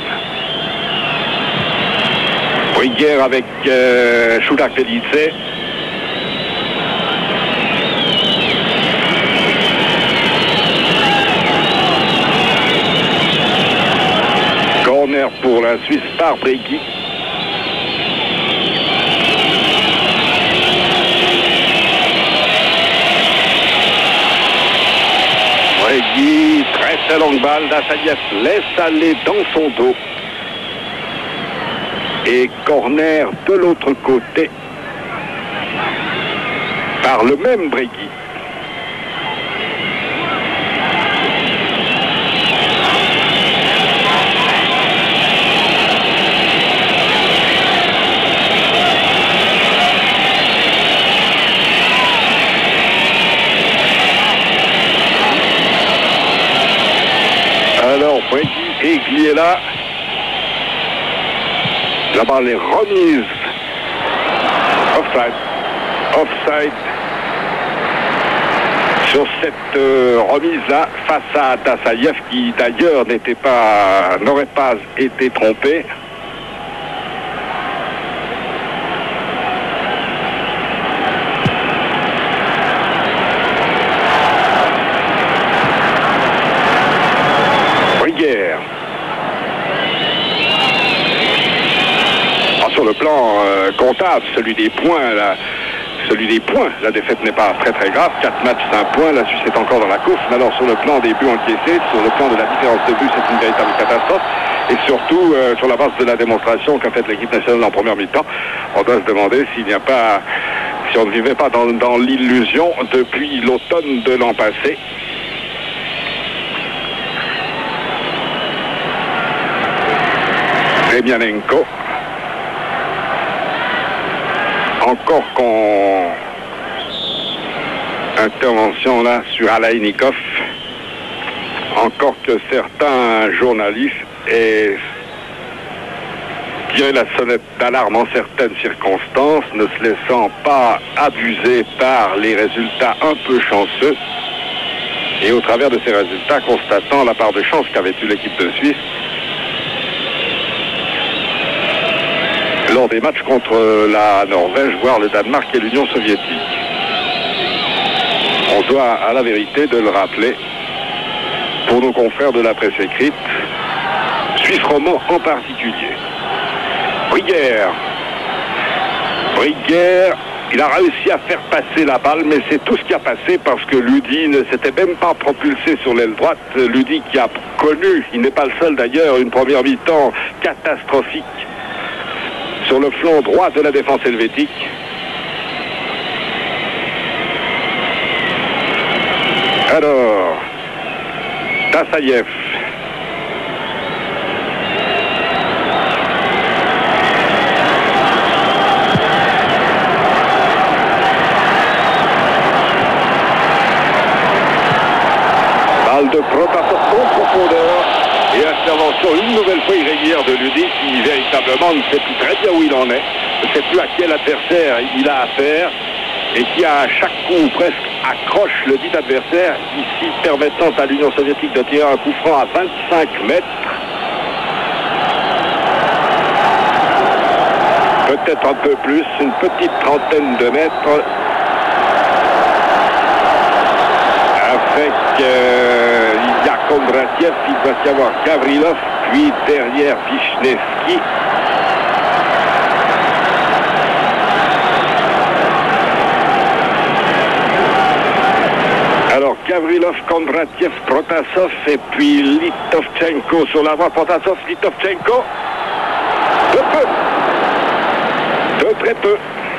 Briguer avec euh, Choudak-Felice. Corner pour la Suisse par Brigui. Brigui, très très longue balle, Dassaïev laisse aller dans son dos. Et corner de l'autre côté par le même Brigui. Alors, Brigui et Egli est là. La balle est remise. Offside. Offside. Sur cette euh, remise-là, face à Dassaïev, qui d'ailleurs n'était pas, n'aurait pas été trompé. Sur le plan euh, comptable, celui des points, la, celui des points, la défaite n'est pas très très grave. Quatre matchs, un point, la Suisse est encore dans la course. Mais alors sur le plan des buts encaissés, sur le plan de la différence de buts, c'est une véritable catastrophe. Et surtout, euh, sur la base de la démonstration qu'a faite l'équipe nationale en première mi-temps, on doit se demander s'il n'y a pas, si on ne vivait pas dans, dans l'illusion depuis l'automne de l'an passé. Demianenko. Encore qu'on... Intervention là sur Alaïnikov. Encore que certains journalistes aient tiré la sonnette d'alarme en certaines circonstances, ne se laissant pas abuser par les résultats un peu chanceux. Et au travers de ces résultats, constatant la part de chance qu'avait eu l'équipe de Suisse lors des matchs contre la Norvège, voire le Danemark et l'Union soviétique. On doit à la vérité de le rappeler pour nos confrères de la presse écrite, Suisse romand en particulier. Briguère. Briguère. Il a réussi à faire passer la balle, mais c'est tout ce qui a passé parce que Ludi ne s'était même pas propulsé sur l'aile droite. Ludi qui a connu, il n'est pas le seul d'ailleurs, une première mi-temps catastrophique sur le flanc droit de la défense helvétique. Alors, Tassaïev. De Protasov en profondeur et intervention une nouvelle fois irrégulière de Ludi qui véritablement ne sait plus très bien où il en est, ne sait plus à quel adversaire il a affaire et qui à chaque coup presque accroche le dit adversaire, ici permettant à l'Union soviétique de tirer un coup franc à vingt-cinq mètres. Peut-être un peu plus, une petite trentaine de mètres. Avec euh, il y a Kondratiev, il doit y avoir Gavrilov, puis derrière Vishnevski. Alors Gavrilov, Kondratiev, Protasov et puis Litovchenko sur l'avant. Protasov, Litovchenko. De peu. De très peu.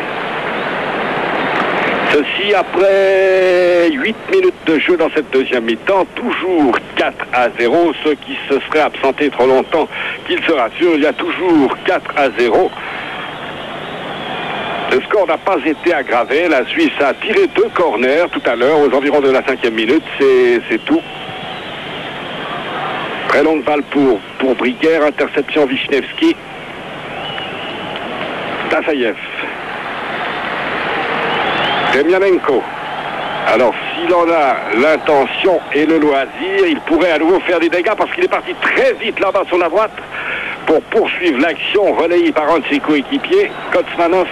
Ceci après huit minutes de jeu dans cette deuxième mi-temps, toujours quatre à zéro. Ceux qui se seraient absentés trop longtemps, qu'ils se rassurent, il y a toujours quatre à zéro. Le score n'a pas été aggravé. La Suisse a tiré deux corners tout à l'heure, aux environs de la cinquième minute. C'est tout. Très longue balle pour, pour Briguère, interception Vishnevski. Tassaïev. Demyanenko. Alors, s'il en a l'intention et le loisir, il pourrait à nouveau faire des dégâts parce qu'il est parti très vite là-bas sur la droite pour poursuivre l'action relayée par un de ses coéquipiers, Kotsmanov,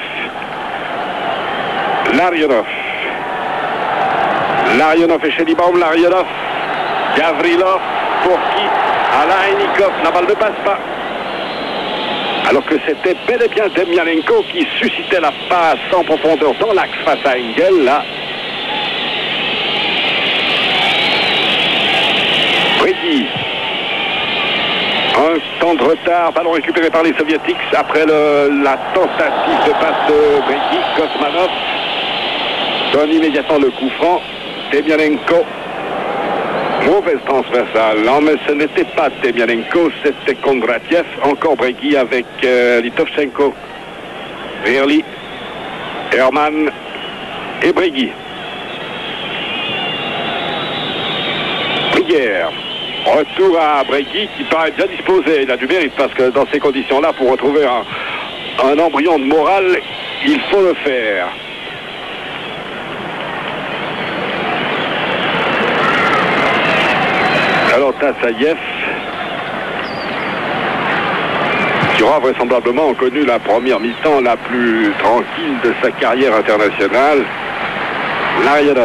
Larionov. Larionov et Chelibaum, Larionov, Gavrilov, pour qui Alaïnikov, la balle ne passe pas. Alors que c'était bel et bien Demyanenko qui suscitait la passe en profondeur dans l'axe face à Engel, là. Brady. Un temps de retard, ballon récupéré par les Soviétiques après le, la tentative de passe de Brady. Kosmanov donne immédiatement le coup franc. Demyanenko. Mauvaise transversale. Non, mais ce n'était pas Demyanenko, c'était Kondratiev. Encore Brady avec euh, Litovchenko, Verli, Herman et Brady. Briguère. Retour à Brady qui paraît bien disposé. Il a du mérite parce que dans ces conditions-là, pour retrouver un, un embryon de morale, il faut le faire. Alors Tassaïev, qui aura vraisemblablement connu la première mi-temps la plus tranquille de sa carrière internationale, Larionov.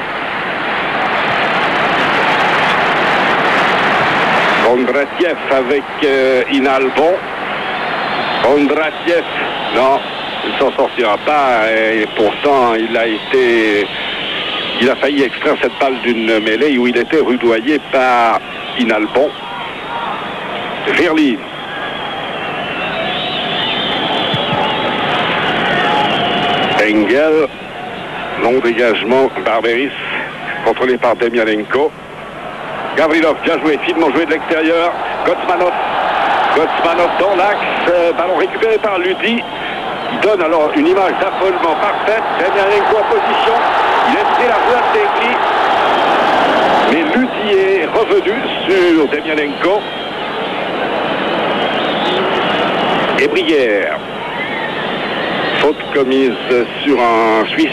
Kondratiev avec euh, Inalbon. Kondratiev, non, il ne s'en sortira pas et pourtant il a été... Il a failli extraire cette balle d'une mêlée où il était rudoyé par Inalbon. Verli. Engel. Long dégagement. Barberis. Contrôlé par Demyanenko. Gavrilov, bien joué. Finement joué de l'extérieur. Kotsmanov. Kotsmanov dans l'axe. Ballon récupéré par Ludi. qui donne alors une image d'affolement parfaite. Demianenko en position, il a pris la droite d'Egli, mais Ludy est revenu sur Demianenko. Et Brière, faute commise sur un Suisse.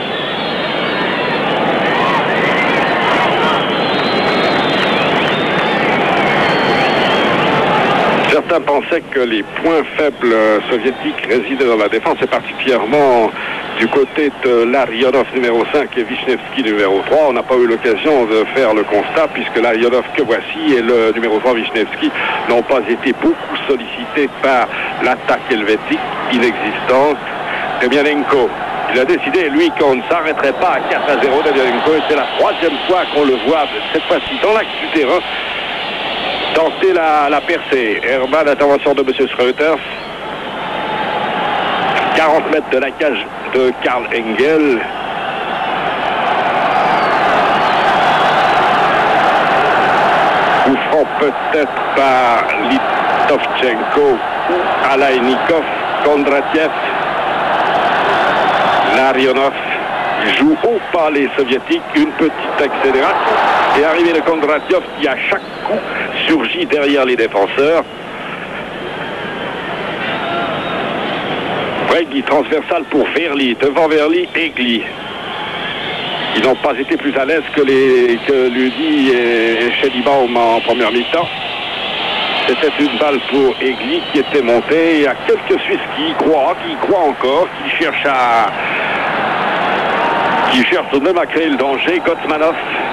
Certains pensaient que les points faibles soviétiques résidaient dans la défense, et particulièrement du côté de Larionov numéro cinq et Vishnevski numéro trois. On n'a pas eu l'occasion de faire le constat, puisque Larionov que voici et le numéro trois Vishnevski n'ont pas été beaucoup sollicités par l'attaque helvétique inexistante. Demianenko, il a décidé, lui, qu'on ne s'arrêterait pas à quatre à zéro. Demianenko, et c'est la troisième fois qu'on le voit, cette fois-ci dans l'axe du terrain, tenter la, la percée. Hermann, intervention de M. Schroeters. quarante mètres de la cage de Karl Engel. Coup franc peut-être par Litovchenko ou Alainikov. Kondratiev. Larionov joue au pas les soviétiques, une petite accélération. Et arrivé de Kondratiev qui à chaque coup surgit derrière les défenseurs. Breguet transversal pour Verly, devant Verly, Egli. Ils n'ont pas été plus à l'aise que, les, que Ludy et, et Schellibaum en première mi-temps. C'était une balle pour Egli qui était montée. Il y a quelques Suisses qui y croient, qui y croient encore, qui cherchent à... qui cherchent tout de même à créer le danger. Gotsmanov.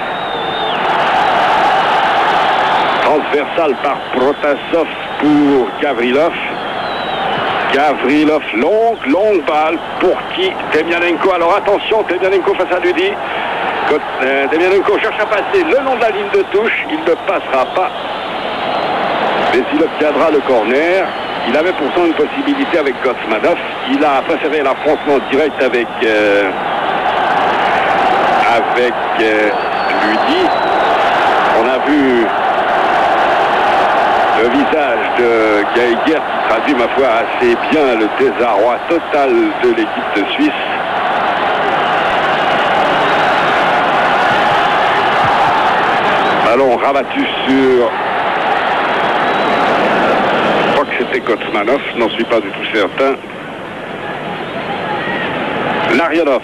Transversal par Protasov pour Gavrilov. Gavrilov, longue, longue balle pour qui? Demianenko. Alors attention, Demianenko face à Ludy. Euh, Demianenko cherche à passer le long de la ligne de touche. Il ne passera pas. Mais il obtiendra le corner. Il avait pourtant une possibilité avec Gotsmanov. Il a préféré l'affrontement direct avec, euh, avec euh, Ludy. On a vu le visage de Geiger qui traduit, ma foi, assez bien le désarroi total de l'équipe de Suisse. Ballon rabattu sur... Je crois que c'était Gotsmanov, je n'en suis pas du tout certain. Larionov.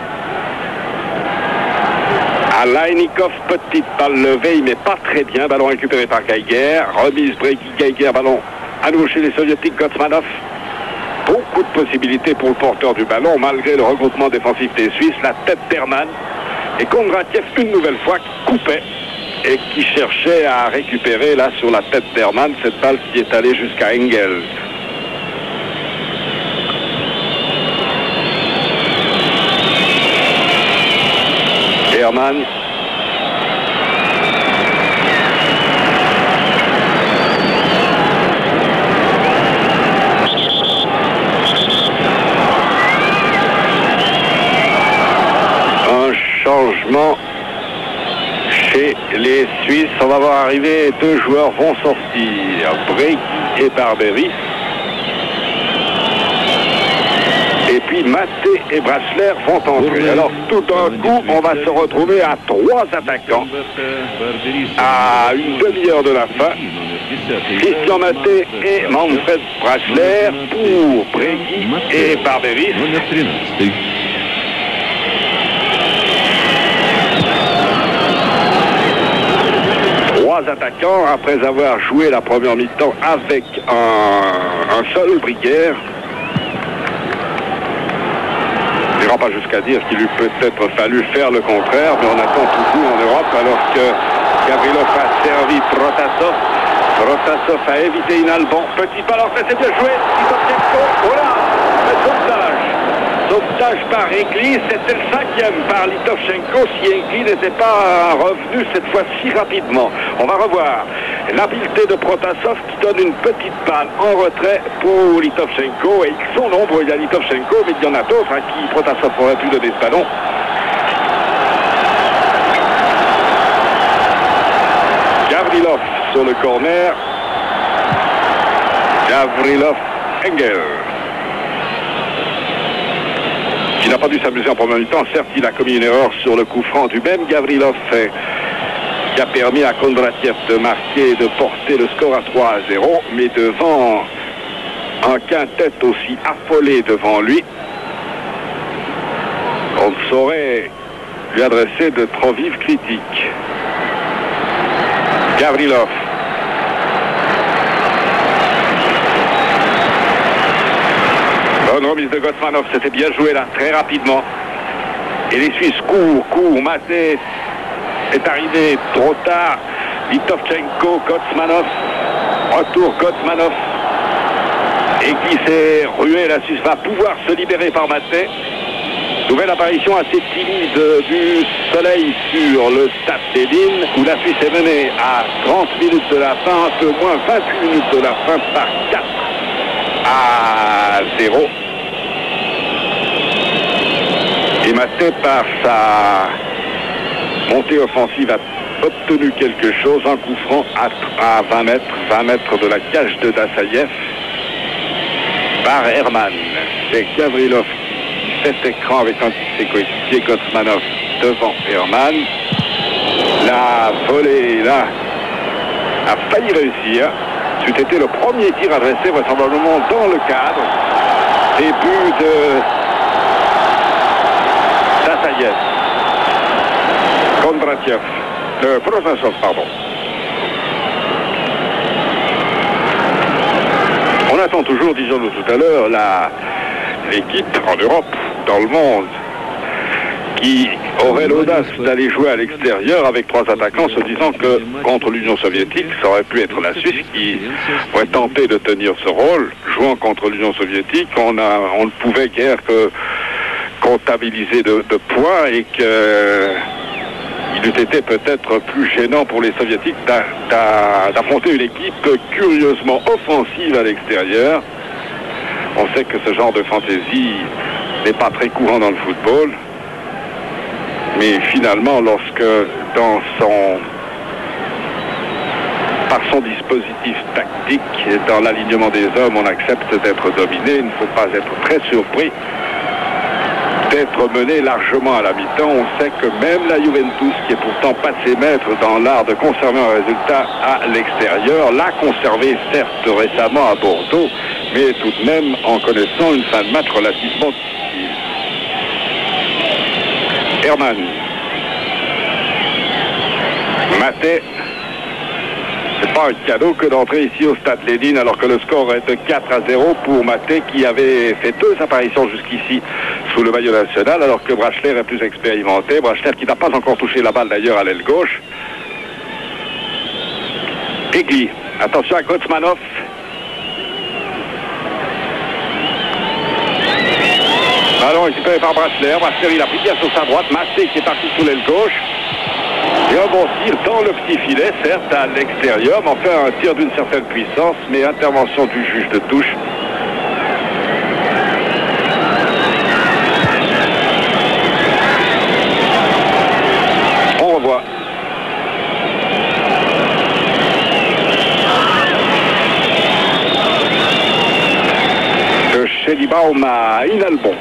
Alainikov, petite balle levée, il met pas très bien. Ballon récupéré par Geiger. Remise Breguet, Geiger, ballon à nouveau chez les soviétiques. Gotsmanov. Beaucoup de possibilités pour le porteur du ballon, malgré le regroupement défensif des Suisses. La tête d'Hermann. Et Kondratiev, une nouvelle fois, qui coupait et qui cherchait à récupérer, là, sur la tête d'Hermann, cette balle qui est allée jusqu'à Engel. Hermann. Un changement chez les Suisses. On va voir arriver, deux joueurs vont sortir, Breguet et Barberis. Et puis Maté et Brasler vont entrer. Alors tout d'un coup, on va se retrouver à trois attaquants à une demi-heure de la fin. Christian Maté et Manfred Brasler pour Breguet et Barberis. Trois attaquants après avoir joué la première mi-temps avec un, un seul Brière. Je n'irai pas jusqu'à dire qu'il eût peut-être fallu faire le contraire, mais on attend toujours en Europe, alors que Gavrilov a servi Protasov. Protasov a évité Inalban. Petit ballon, c'est bien joué. Litovchenko, voilà, le sauvetage. Sauvetage par Egli, c'était le cinquième par Litovchenko si Egli n'était pas revenu cette fois-ci rapidement. On va revoir l'habileté de Protasov qui donne une petite balle en retrait pour Litovchenko. Et ils sont nombreux, il y a Litovchenko, mais il y en a d'autres à qui Protasov aurait pu donner ce ballon. Gavrilov sur le corner. Gavrilov, Engel. n'a pas dû s'amuser en première mi-temps. Certes, il a commis une erreur sur le coup franc du même Gavrilov, qui a permis à Kondratiev de marquer et de porter le score à trois à zéro, mais devant un quintet aussi affolé devant lui, on ne saurait lui adresser de trop vives critiques. Gavrilov. Bonne remise de Gotsmanov, c'était bien joué là, très rapidement. Et les Suisses courent, courent, Maté est arrivé trop tard. Litovchenko, Gotsmanov, retour Gotsmanov. Et qui s'est rué, la Suisse va pouvoir se libérer par Maté. Nouvelle apparition assez timide du soleil sur le stade d'Éline, où la Suisse est menée à trente minutes de la fin, un peu moins vingt-huit minutes de la fin par quatre à zéro. Et Maté, par sa montée offensive, a obtenu quelque chose, un coup franc à vingt mètres, vingt mètres de la cage de Dassaïev par Herman. C'est Gavrilov qui fait écran avec un de ses coéquipiers, Gotsmanov, devant Herman. La volée là a failli réussir. C'eût été le premier tir adressé vraisemblablement dans le cadre des buts de Dassaïev. Kondratiev, de Protasov, pardon. On attend toujours, disons-nous tout à l'heure, la l'équipe en Europe, dans le monde, qui aurait l'audace d'aller jouer à l'extérieur avec trois attaquants, se disant que contre l'Union soviétique, ça aurait pu être la Suisse qui aurait tenté de tenir ce rôle. Jouant contre l'Union soviétique, on, a, on ne pouvait guère que comptabiliser de, de points et que il eût été peut-être plus gênant pour les soviétiques d'affronter une équipe curieusement offensive à l'extérieur. On sait que ce genre de fantaisie n'est pas très courant dans le football. Mais finalement, lorsque dans son, par son dispositif tactique, dans l'alignement des hommes, on accepte d'être dominé, il ne faut pas être très surpris d'être mené largement à la mi-temps. On sait que même la Juventus, qui est pourtant passée maître dans l'art de conserver un résultat à l'extérieur, l'a conservé certes récemment à Bordeaux, mais tout de même en connaissant une fin de match relativement difficile. Herman. Maté. C'est pas un cadeau que d'entrer ici au stade Lénine alors que le score est de quatre à zéro pour Maté qui avait fait deux apparitions jusqu'ici sous le maillot national alors que Brachler est plus expérimenté. Brachler qui n'a pas encore touché la balle d'ailleurs à l'aile gauche. Egli. Attention à Gotsmanov. Ballon récupéré par Brachler. Brachler il a pris bien sur sa droite. Maté qui est parti sous l'aile gauche. Et un bon tir dans le petit filet, certes à l'extérieur, mais enfin un tir d'une certaine puissance, mais intervention du juge de touche. On revoit. De Schellibaum à Inalbon.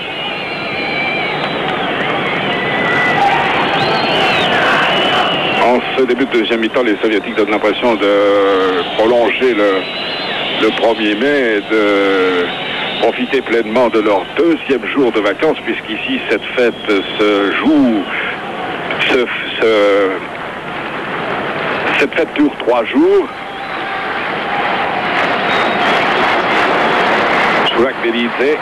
En ce début de deuxième mi-temps, les Soviétiques donnent l'impression de prolonger le, le premier mai et de profiter pleinement de leur deuxième jour de vacances, puisqu'ici, cette fête se joue, se, se, cette fête dure trois jours. Chouak Belize.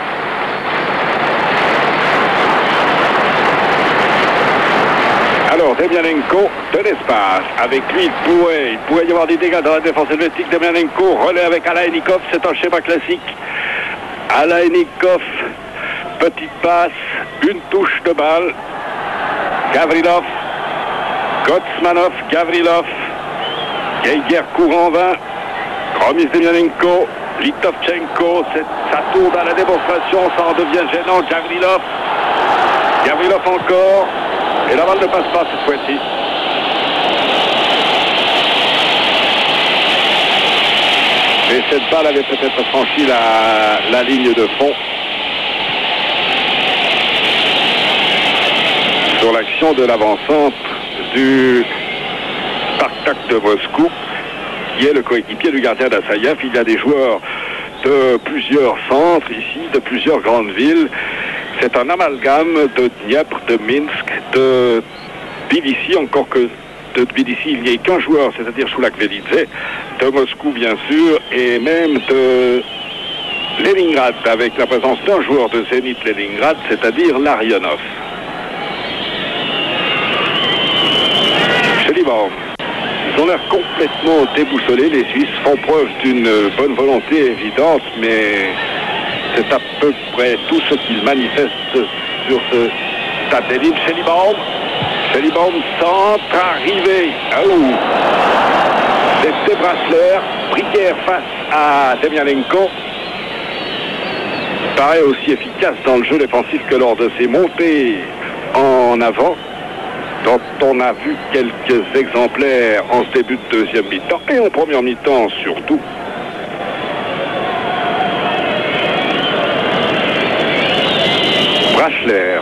Alors, Demianenko de l'espace. Avec lui, il pourrait, il pourrait y avoir des dégâts dans la défense helvétique. Demianenko, relais avec Alaïnikov. C'est un schéma classique. Alaïnikov, petite passe, une touche de balle. Gavrilov, Gotsmanov, Gavrilov. Geiger court en vain. Remise Demianenko. Litovchenko, ça tourne à la démonstration. Ça en devient gênant. Gavrilov. Gavrilov encore. Et la balle ne passe pas cette fois-ci. Et cette balle avait peut-être franchi la, la ligne de fond. sur l'action de l'avant-centre du Spartak de Moscou, qui est le coéquipier du gardien d'Assaïev. Il y a des joueurs de plusieurs centres ici, de plusieurs grandes villes. C'est un amalgame de Dniepr, de Minsk, de Tbilissi, encore que de Tbilissi il n'y ait qu'un joueur, c'est-à-dire Choulak-Velidze, de Moscou bien sûr, et même de Leningrad, avec la présence d'un joueur de Zénith Leningrad, c'est-à-dire Larionov. Chelibov. Ils ont l'air complètement déboussolés. Les Suisses font preuve d'une bonne volonté évidente, mais c'est à peu près tout ce qu'ils manifestent sur ce stade d'élite. Chelibov. Chelibov centre arrivé. Oh. C'était Brasler. Bricker face à Demianenko. Paraît aussi efficace dans le jeu défensif que lors de ses montées en avant, dont on a vu quelques exemplaires en ce début de deuxième mi-temps et en première mi-temps surtout. Brasler.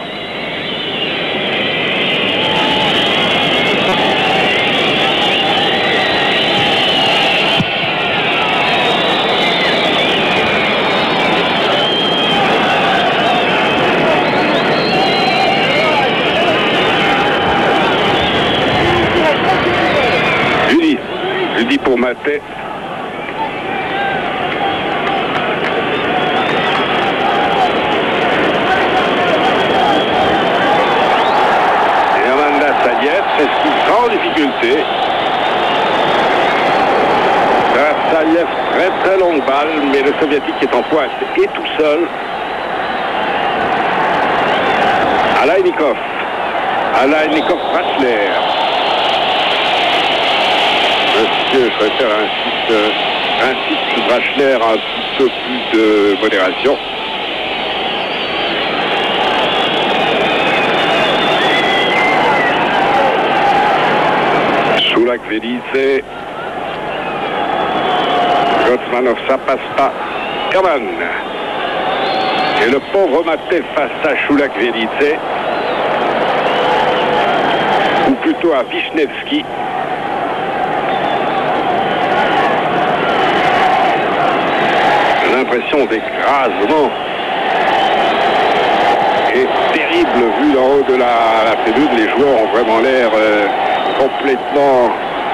Pour Maté. Et Amanda Saïev, est-ce qu'il sera en difficulté? Saïev, très très longue balle, mais le soviétique est en pointe et tout seul. Alainikov. Alainikov Brasler. Monsieur, je préfère un site, un site Brasler un petit peu plus de modération. Choulak-Velidze. Gotsmanov, ça passe pas. Kaman. Et le pauvre Maté face à Choulak-Velidze. Ou plutôt à Vishnevski. L'impression d'écrasement est terrible vu d'en haut de la, la tribune. Les joueurs ont vraiment l'air euh, complètement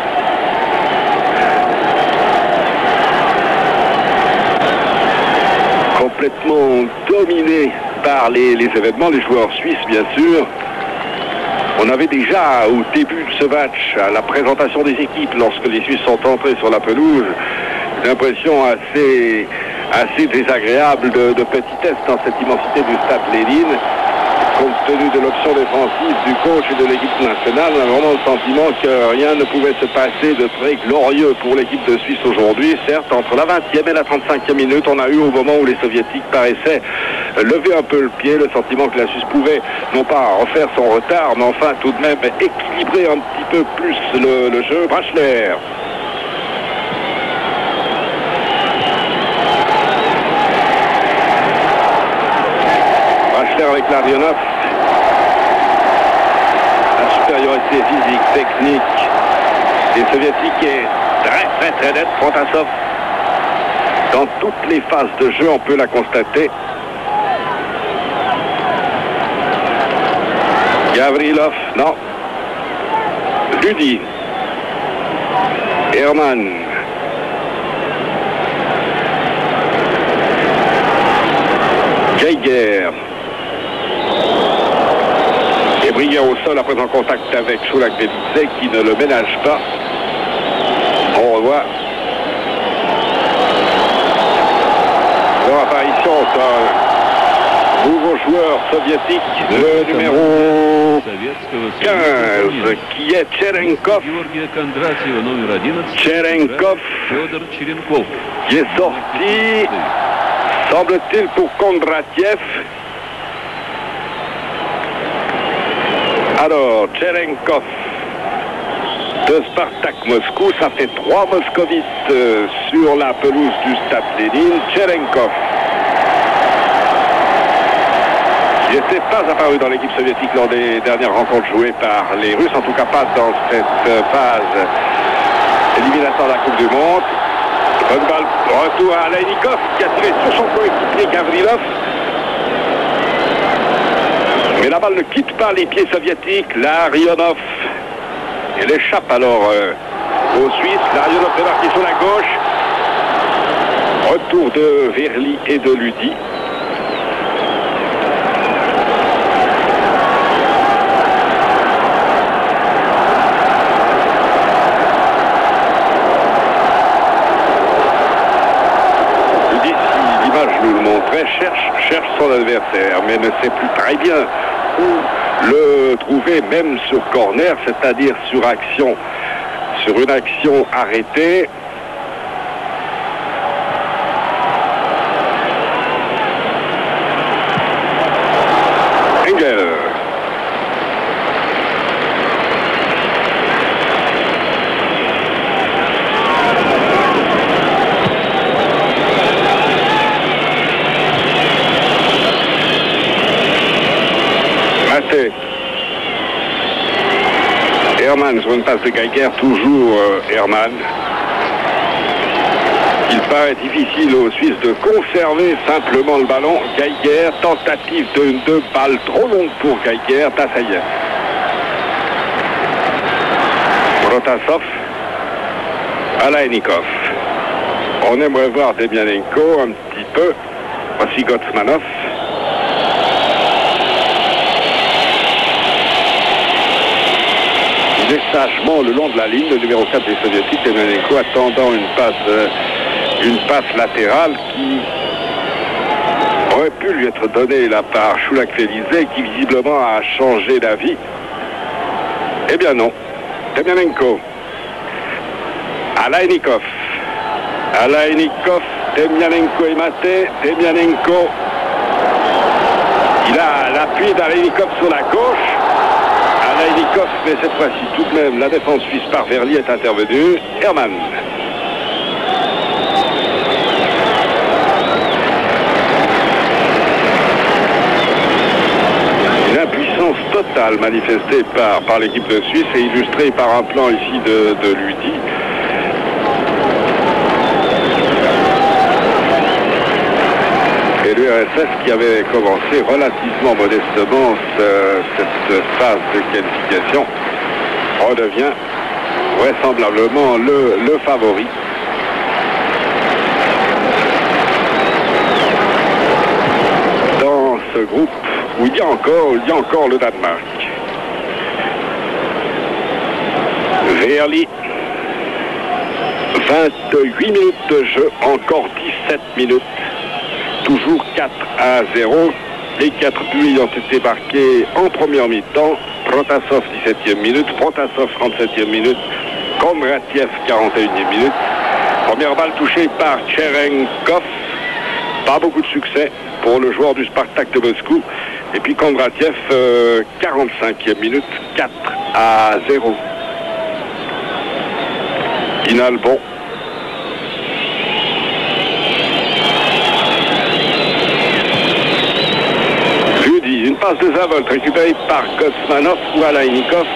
complètement dominés par les, les événements, les joueurs suisses bien sûr. On avait déjà au début de ce match, à la présentation des équipes, lorsque les Suisses sont entrés sur la pelouse, une impression assez assez désagréable de, de petitesse dans cette immensité du stade Lénine. Compte tenu de l'option défensive du coach et de l'équipe nationale, on a vraiment le sentiment que rien ne pouvait se passer de très glorieux pour l'équipe de Suisse aujourd'hui. Certes, entre la vingtième et la trente-cinquième minute, on a eu au moment où les Soviétiques paraissaient lever un peu le pied, le sentiment que la Suisse pouvait, non pas refaire son retard, mais enfin tout de même équilibrer un petit peu plus le, le jeu. Brasler. Avec Larionov, la supériorité physique, technique des Soviétiques est très très très nette. Protasov, dans toutes les phases de jeu, on peut la constater. Gavrilov, non. Ludi. Herman. Geiger. Et Brière au sol après en contact avec Choulak-Velidze qui ne le ménage pas. On revoit leur apparition d'un nouveau joueur soviétique, le numéro quinze, qui est Cherenkov. Cherenkov, qui est sorti, semble-t-il, pour Kondratiev. Alors, Cherenkov de Spartak Moscou, ça fait trois moscovites euh, sur la pelouse du stade Lénine. Cherenkov, qui Il n'était pas apparu dans l'équipe soviétique lors des dernières rencontres jouées par les Russes, en tout cas pas dans cette phase éliminatoire de la Coupe du Monde. Bonne balle, retour à Alainikov qui a tiré sur son coéquipier Gavrilov. Mais la balle ne quitte pas les pieds soviétiques. Larionov, elle échappe alors euh, aux Suisses. Larionov débarqué sur la gauche. Retour de Verly et de Ludi. Ludi, si l'image nous le montrait, cherche, cherche son adversaire, mais ne sait plus très bien où le trouver, même sur corner, c'est-à-dire sur action, sur une action arrêtée. Engel. Maté. Hermann sur une passe de Geiger, toujours euh, Hermann. Il paraît difficile aux Suisses de conserver simplement le ballon. Geiger, tentative de deux balles trop longue pour Geiger. Tassayev. Protasov. Alainikov. On aimerait voir Demyanenko un petit peu. Voici Gotsmanov. Il est sagement le long de la ligne, le numéro quatre des Soviétiques, Demyanenko, attendant une passe, euh, une passe latérale qui aurait pu lui être donnée là par Choulak-Félizé, qui visiblement a changé d'avis. Eh bien non. Demyanenko. Alainikov. Alainikov. Demyanenko est maté. Demyanenko. Il a l'appui d'Alainikov sur la gauche. Alainikov, mais cette fois-ci tout de même, la défense suisse par Verly est intervenue. Hermann. Une impuissance totale manifestée par, par l'équipe de Suisse et illustrée par un plan ici de, de Ludi. Et l'U R S S qui avait commencé relativement modestement ce, cette phase de qualification redevient vraisemblablement le, le favori. Dans ce groupe où il y a encore, il y a encore le Danemark. Verly. vingt-huit minutes de jeu, encore dix-sept minutes. Toujours quatre à zéro. Les quatre buts ont été marqués en première mi-temps. Protasov, dix-septième minute. Protasov, trente-septième minute. Kondratiev, quarante et unième minute. Première balle touchée par Cherenkov. Pas beaucoup de succès pour le joueur du Spartak de Moscou. Et puis Kondratiev, euh, quarante-cinquième minute. quatre à zéro. Final bon. Une passe de Zavolt récupérée par Gotsmanov ou Alainikov.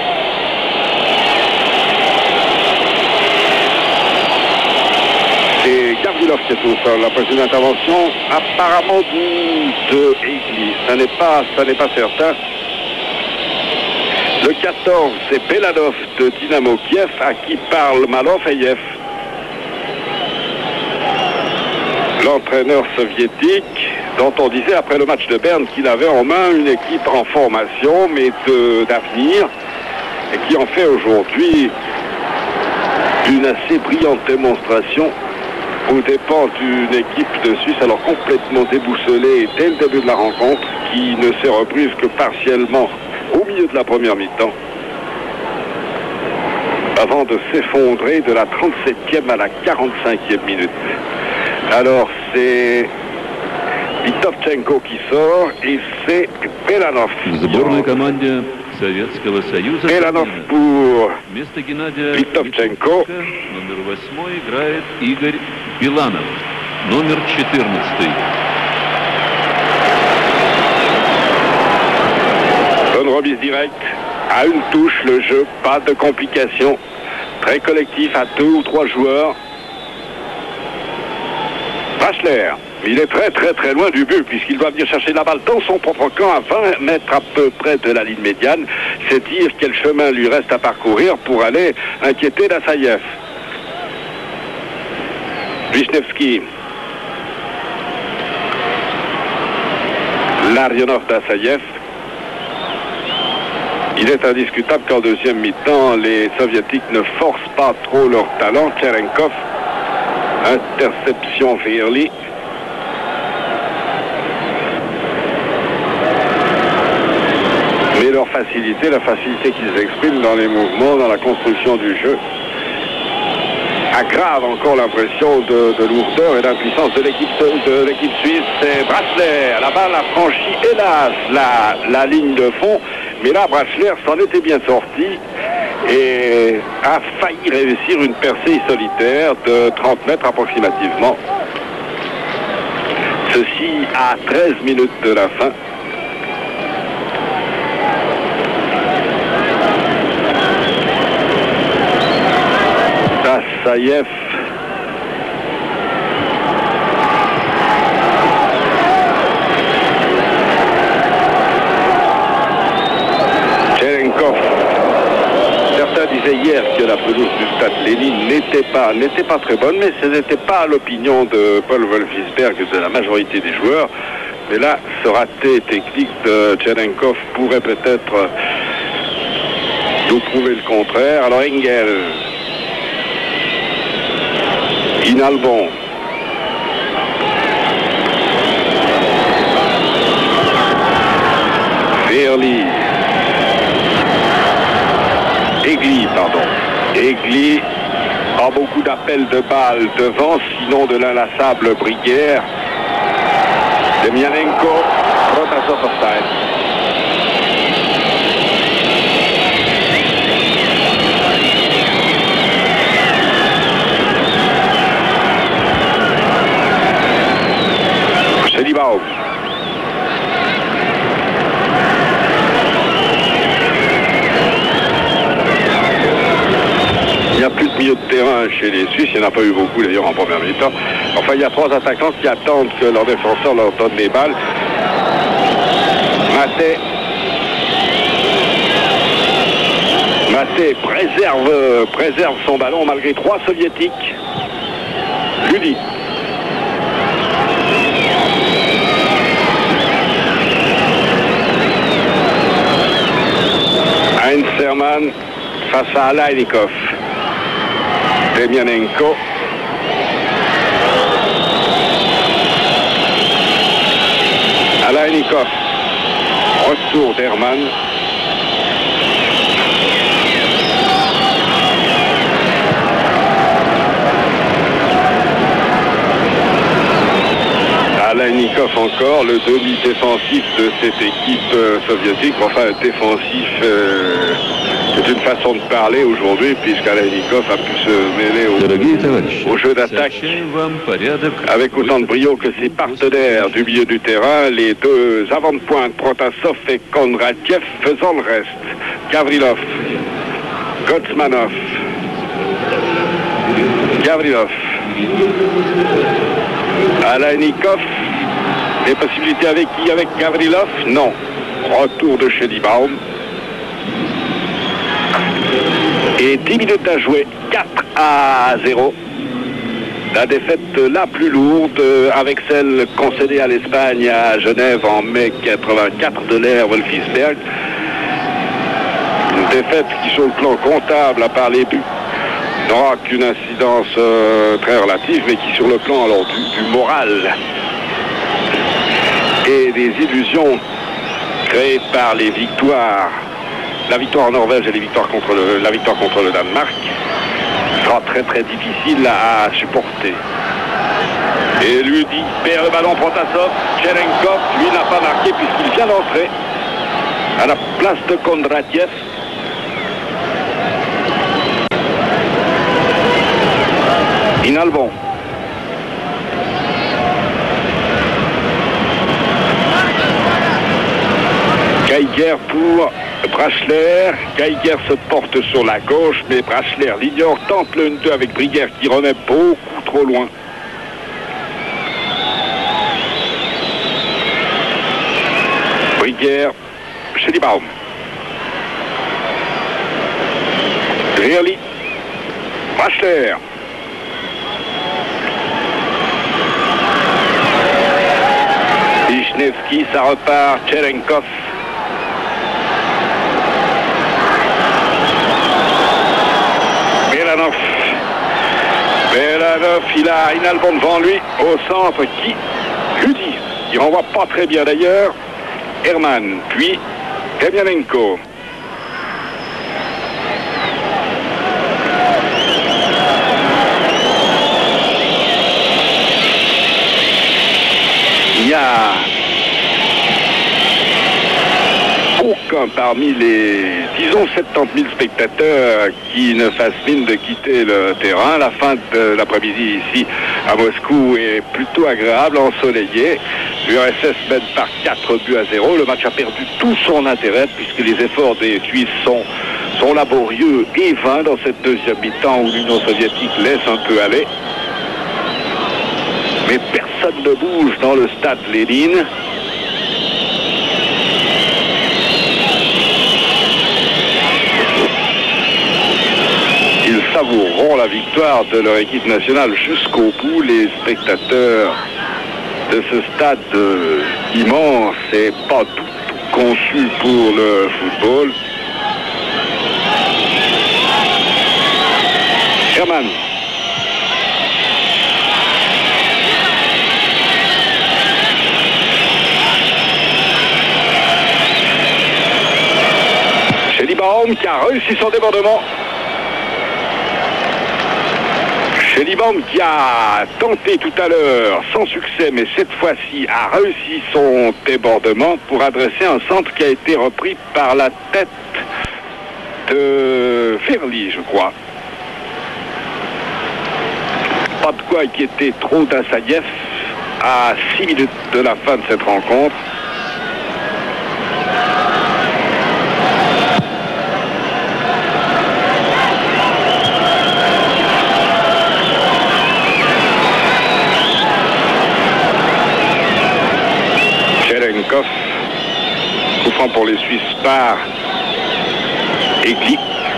C'est Gavrilov qui est au sol. La prochaine intervention, apparemment de, de Egli. Ça n'est pas, ça n'est pas certain. Le quatorze, c'est Belanov de Dynamo Kiev, à qui parle Malofeyev. L'entraîneur soviétique, dont on disait après le match de Berne qu'il avait en main une équipe en formation, mais d'avenir, et qui en fait aujourd'hui une assez brillante démonstration aux dépens d'une équipe de Suisse alors complètement déboussolée dès le début de la rencontre, qui ne s'est reprise que partiellement au milieu de la première mi-temps, avant de s'effondrer de la trente-septième à la quarante-cinquième minute. Alors c'est Vitovchenko qui sort et c'est Belanov. Belanov pour Vitovchenko. Номер восемь играет Игорь Биланов. Номер четырнадцать. Bonne remise directe, à une touche le jeu, pas de complications. Très collectif à deux ou trois joueurs. Brasler, il est très très très loin du but puisqu'il doit venir chercher la balle dans son propre camp à vingt mètres à peu près de la ligne médiane. C'est dire quel chemin lui reste à parcourir pour aller inquiéter Dassaïev. Wisniewski. Larionov Dassaïev. Il est indiscutable qu'en deuxième mi-temps, les Soviétiques ne forcent pas trop leur talent. Cherenkov, interception Veerli. Mais leur facilité, la facilité qu'ils expriment dans les mouvements, dans la construction du jeu, aggrave encore l'impression de, de lourdeur et d'impuissance de l'équipe de l'équipe suisse. C'est Brasler. La balle a franchi, hélas, la, la ligne de fond. Mais là, Brasler s'en était bien sorti et a failli réussir une percée solitaire de trente mètres approximativement. Ceci à treize minutes de la fin. Dassaïev. Cherenkov. Certains disaient hier que la pelouse du stade Lénine n'était pas, n'était pas très bonne, mais ce n'était pas l'opinion de Paul Wolfisberg et de la majorité des joueurs. Mais là, ce raté technique de Cherenkov pourrait peut-être nous prouver le contraire. Alors Engel. Inalbon. Veerli. Egli, pardon. Egli a beaucoup d'appels de balles devant, sinon de l'inlassable Briguière. Demianenko, Protasov offside. Chelibao. Il n'y a plus de milieu de terrain chez les Suisses, il n'y en a pas eu beaucoup d'ailleurs en première mi-temps. Enfin, il y a trois attaquants qui attendent que leur défenseur leur donne les balles. Maté. Maté préserve, préserve son ballon malgré trois soviétiques. Ludi. Heinz-Hermann face à Alainikov. Demianenko. Alainikov. Retour d'Hermann. Alainikov encore, le demi-défensif de cette équipe euh, soviétique, enfin défensif, euh, c'est une façon de parler aujourd'hui, puisqu'Alainikov a pu se mêler au, au jeu d'attaque avec autant de brio que ses partenaires du milieu du terrain, les deux avant-de-pointe, Protasov et Kondratiev, faisant le reste. Gavrilov, Gotsmanov, Gavrilov, Alainikov. Des possibilités avec qui? Avec Gavrilov? Non. Retour de Schelibaum. Et dix minutes à jouer. quatre à zéro. La défaite la plus lourde avec celle concédée à l'Espagne à Genève en mai quatre-vingt-quatre de l'ère Wolfisberg. Une défaite qui, sur le plan comptable, à part les buts, n'aura qu'une incidence euh, très relative, mais qui, sur le plan alors du, du moral et des illusions créées par les victoires, la victoire en Norvège et les victoires contre le, la victoire contre le Danemark, sera très très difficile à, à supporter. Et lui dit, perd le ballon Protasov, Cherenkov, lui n'a pas marqué puisqu'il vient d'entrer à la place de Kondratiev. Inalbon. Geiger pour Brachler. Geiger se porte sur la gauche, mais Brachler l'ignore, tente le un deux avec Briguer qui remet beaucoup trop loin. Briguer, Schellibaum. Really, Brachler. Wisniewski, ça repart, Cherenkov. Belanov. Belanov, il a Inalbon devant lui, au centre, qui lui dit, il renvoie pas très bien d'ailleurs, Herman, puis Demianenko. Il y a aucun parmi les, disons, soixante-dix mille spectateurs qui ne fassent mine de quitter le terrain. La fin de l'après-midi ici à Moscou est plutôt agréable, ensoleillée. L'U R S S mène par quatre buts à zéro. Le match a perdu tout son intérêt puisque les efforts des Suisses sont, sont laborieux et vains dans cette deuxième mi-temps où l'Union soviétique laisse un peu aller. Mais personne ne bouge dans le stade Lénine. Ils savoureront la victoire de leur équipe nationale jusqu'au bout. Les spectateurs de ce stade euh, immense et pas tout, tout conçu pour le football. Herman. Schellibaum qui a réussi son débordement. Schellibaum qui a tenté tout à l'heure, sans succès, mais cette fois-ci a réussi son débordement pour adresser un centre qui a été repris par la tête de Ferli, je crois. Pas de quoi inquiéter trop d'Assaïev à six minutes de la fin de cette rencontre. Cherenkov, coup franc pour les Suisses par Eklik.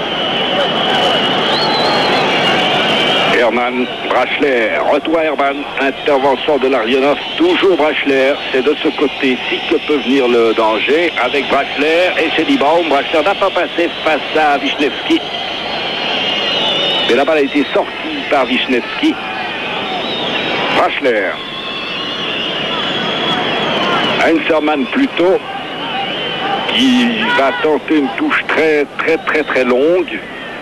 Herman, Brachler, retour à Herman, intervention de Larionov, toujours Brachler, c'est de ce côté-ci que peut venir le danger, avec Brachler et Schellibaum. Brachler n'a pas passé face à Wisniewski, mais la balle a été sortie par Wisniewski. Brachler. Heinzermann plutôt, qui va tenter une touche très très très très longue.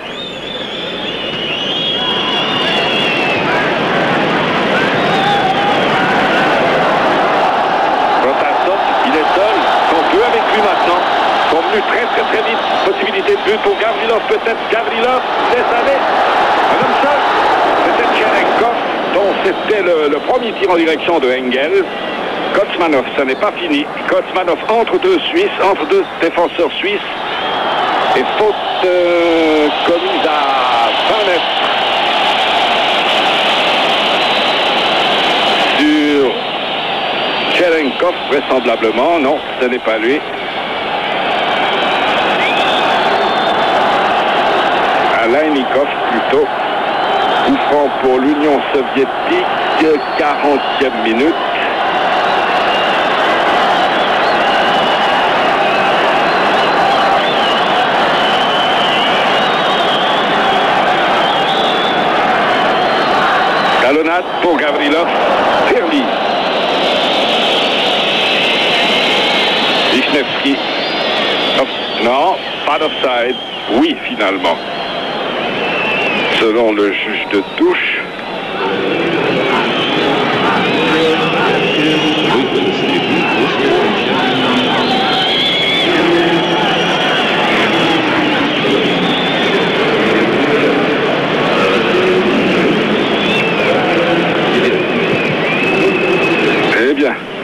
Rotassov, il est seul, sont deux avec lui maintenant, sont venus très très très vite, possibilité de but pour Gavrilov peut-être, Gavrilov laisse aller, comme ça, c'était Cherenkov, dont c'était le, le premier tir en direction de Engel. Kotsmanov, ça n'est pas fini. Kotsmanov entre deux Suisses, entre deux défenseurs suisses. Et faute euh, commise à vingt mètres sur Cherenkov, vraisemblablement. Non, ce n'est pas lui. Alainikov plutôt. Coup franc pour l'Union soviétique, quarantième minute. Talonnade pour Gavrilov, Ferli. Wisniewski. Non, pas d'offside. Oui, finalement. Selon le juge de touche.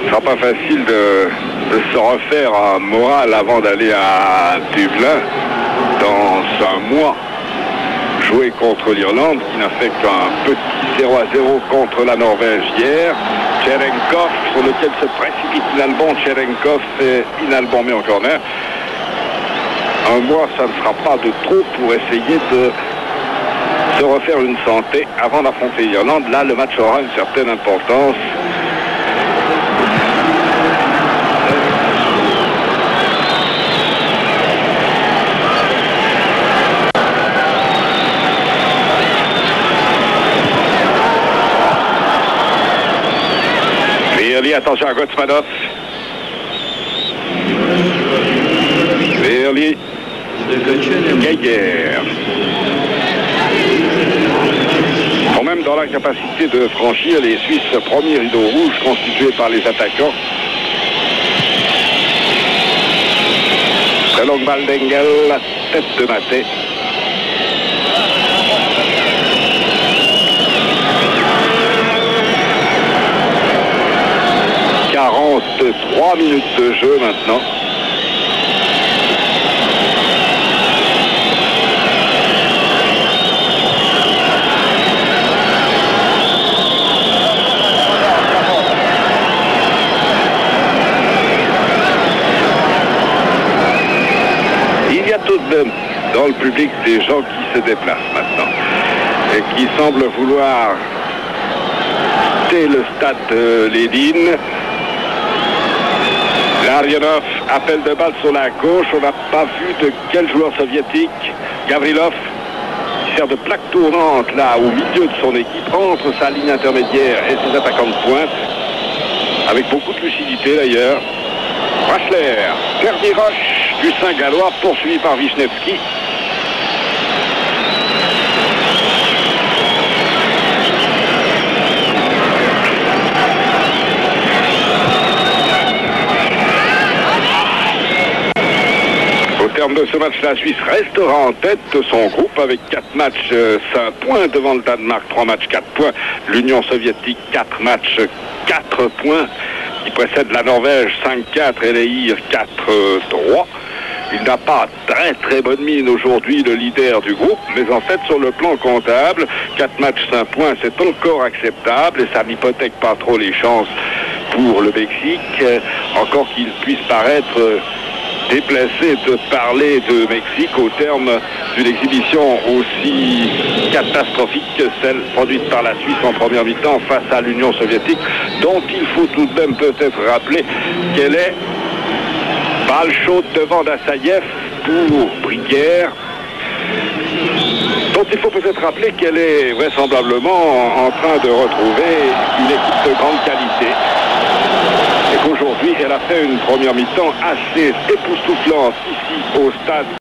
sera pas facile de, de se refaire un moral avant d'aller à Dublin dans un mois. Jouer contre l'Irlande qui n'a fait qu'un petit zéro à zéro contre la Norvège hier. Cherenkov sur lequel se précipite l'Alban. Cherenkov est inalbomé en corner. Un mois, ça ne sera pas de trop pour essayer de se refaire une santé avant d'affronter l'Irlande. Là, le match aura une certaine importance. Attention à Gotsmanov. Verli. Geiger. Quand même dans la capacité de franchir les Suisses, premier rideau rouge constitué par les attaquants. Très longue balle d'Engel, la tête de Maté. quarante-trois minutes de jeu maintenant. Il y a tout de même dans le public des gens qui se déplacent maintenant et qui semblent vouloir quitter le stade de Lénine. Larionov, appel de balle sur la gauche, on n'a pas vu de quel joueur soviétique. Gavrilov, qui sert de plaque tournante là au milieu de son équipe, entre sa ligne intermédiaire et ses attaquants de pointe, avec beaucoup de lucidité d'ailleurs. Rachler, dernier rush du Saint-Gallois, poursuivi par Wisniewski. Au terme de ce match, la Suisse restera en tête de son groupe avec quatre matchs, euh, cinq points devant le Danemark, trois matchs, quatre points. L'Union soviétique, quatre matchs, quatre points, qui précède la Norvège, cinq quatre et les I R, quatre trois. Il n'a pas très très bonne mine aujourd'hui, le leader du groupe, mais en fait sur le plan comptable, quatre matchs, cinq points, c'est encore acceptable et ça n'hypothèque pas trop les chances pour le Mexique, encore qu'il puisse paraître déplacé de parler de Mexique au terme d'une exhibition aussi catastrophique que celle produite par la Suisse en première mi-temps face à l'Union soviétique, dont il faut tout de même peut-être rappeler qu'elle est balle chaude devant Dassaïev pour Brière, dont il faut peut-être rappeler qu'elle est vraisemblablement en train de retrouver une équipe de grande qualité. Et qu'aujourd'hui, elle a fait une première mi-temps assez époustouflante ici au stade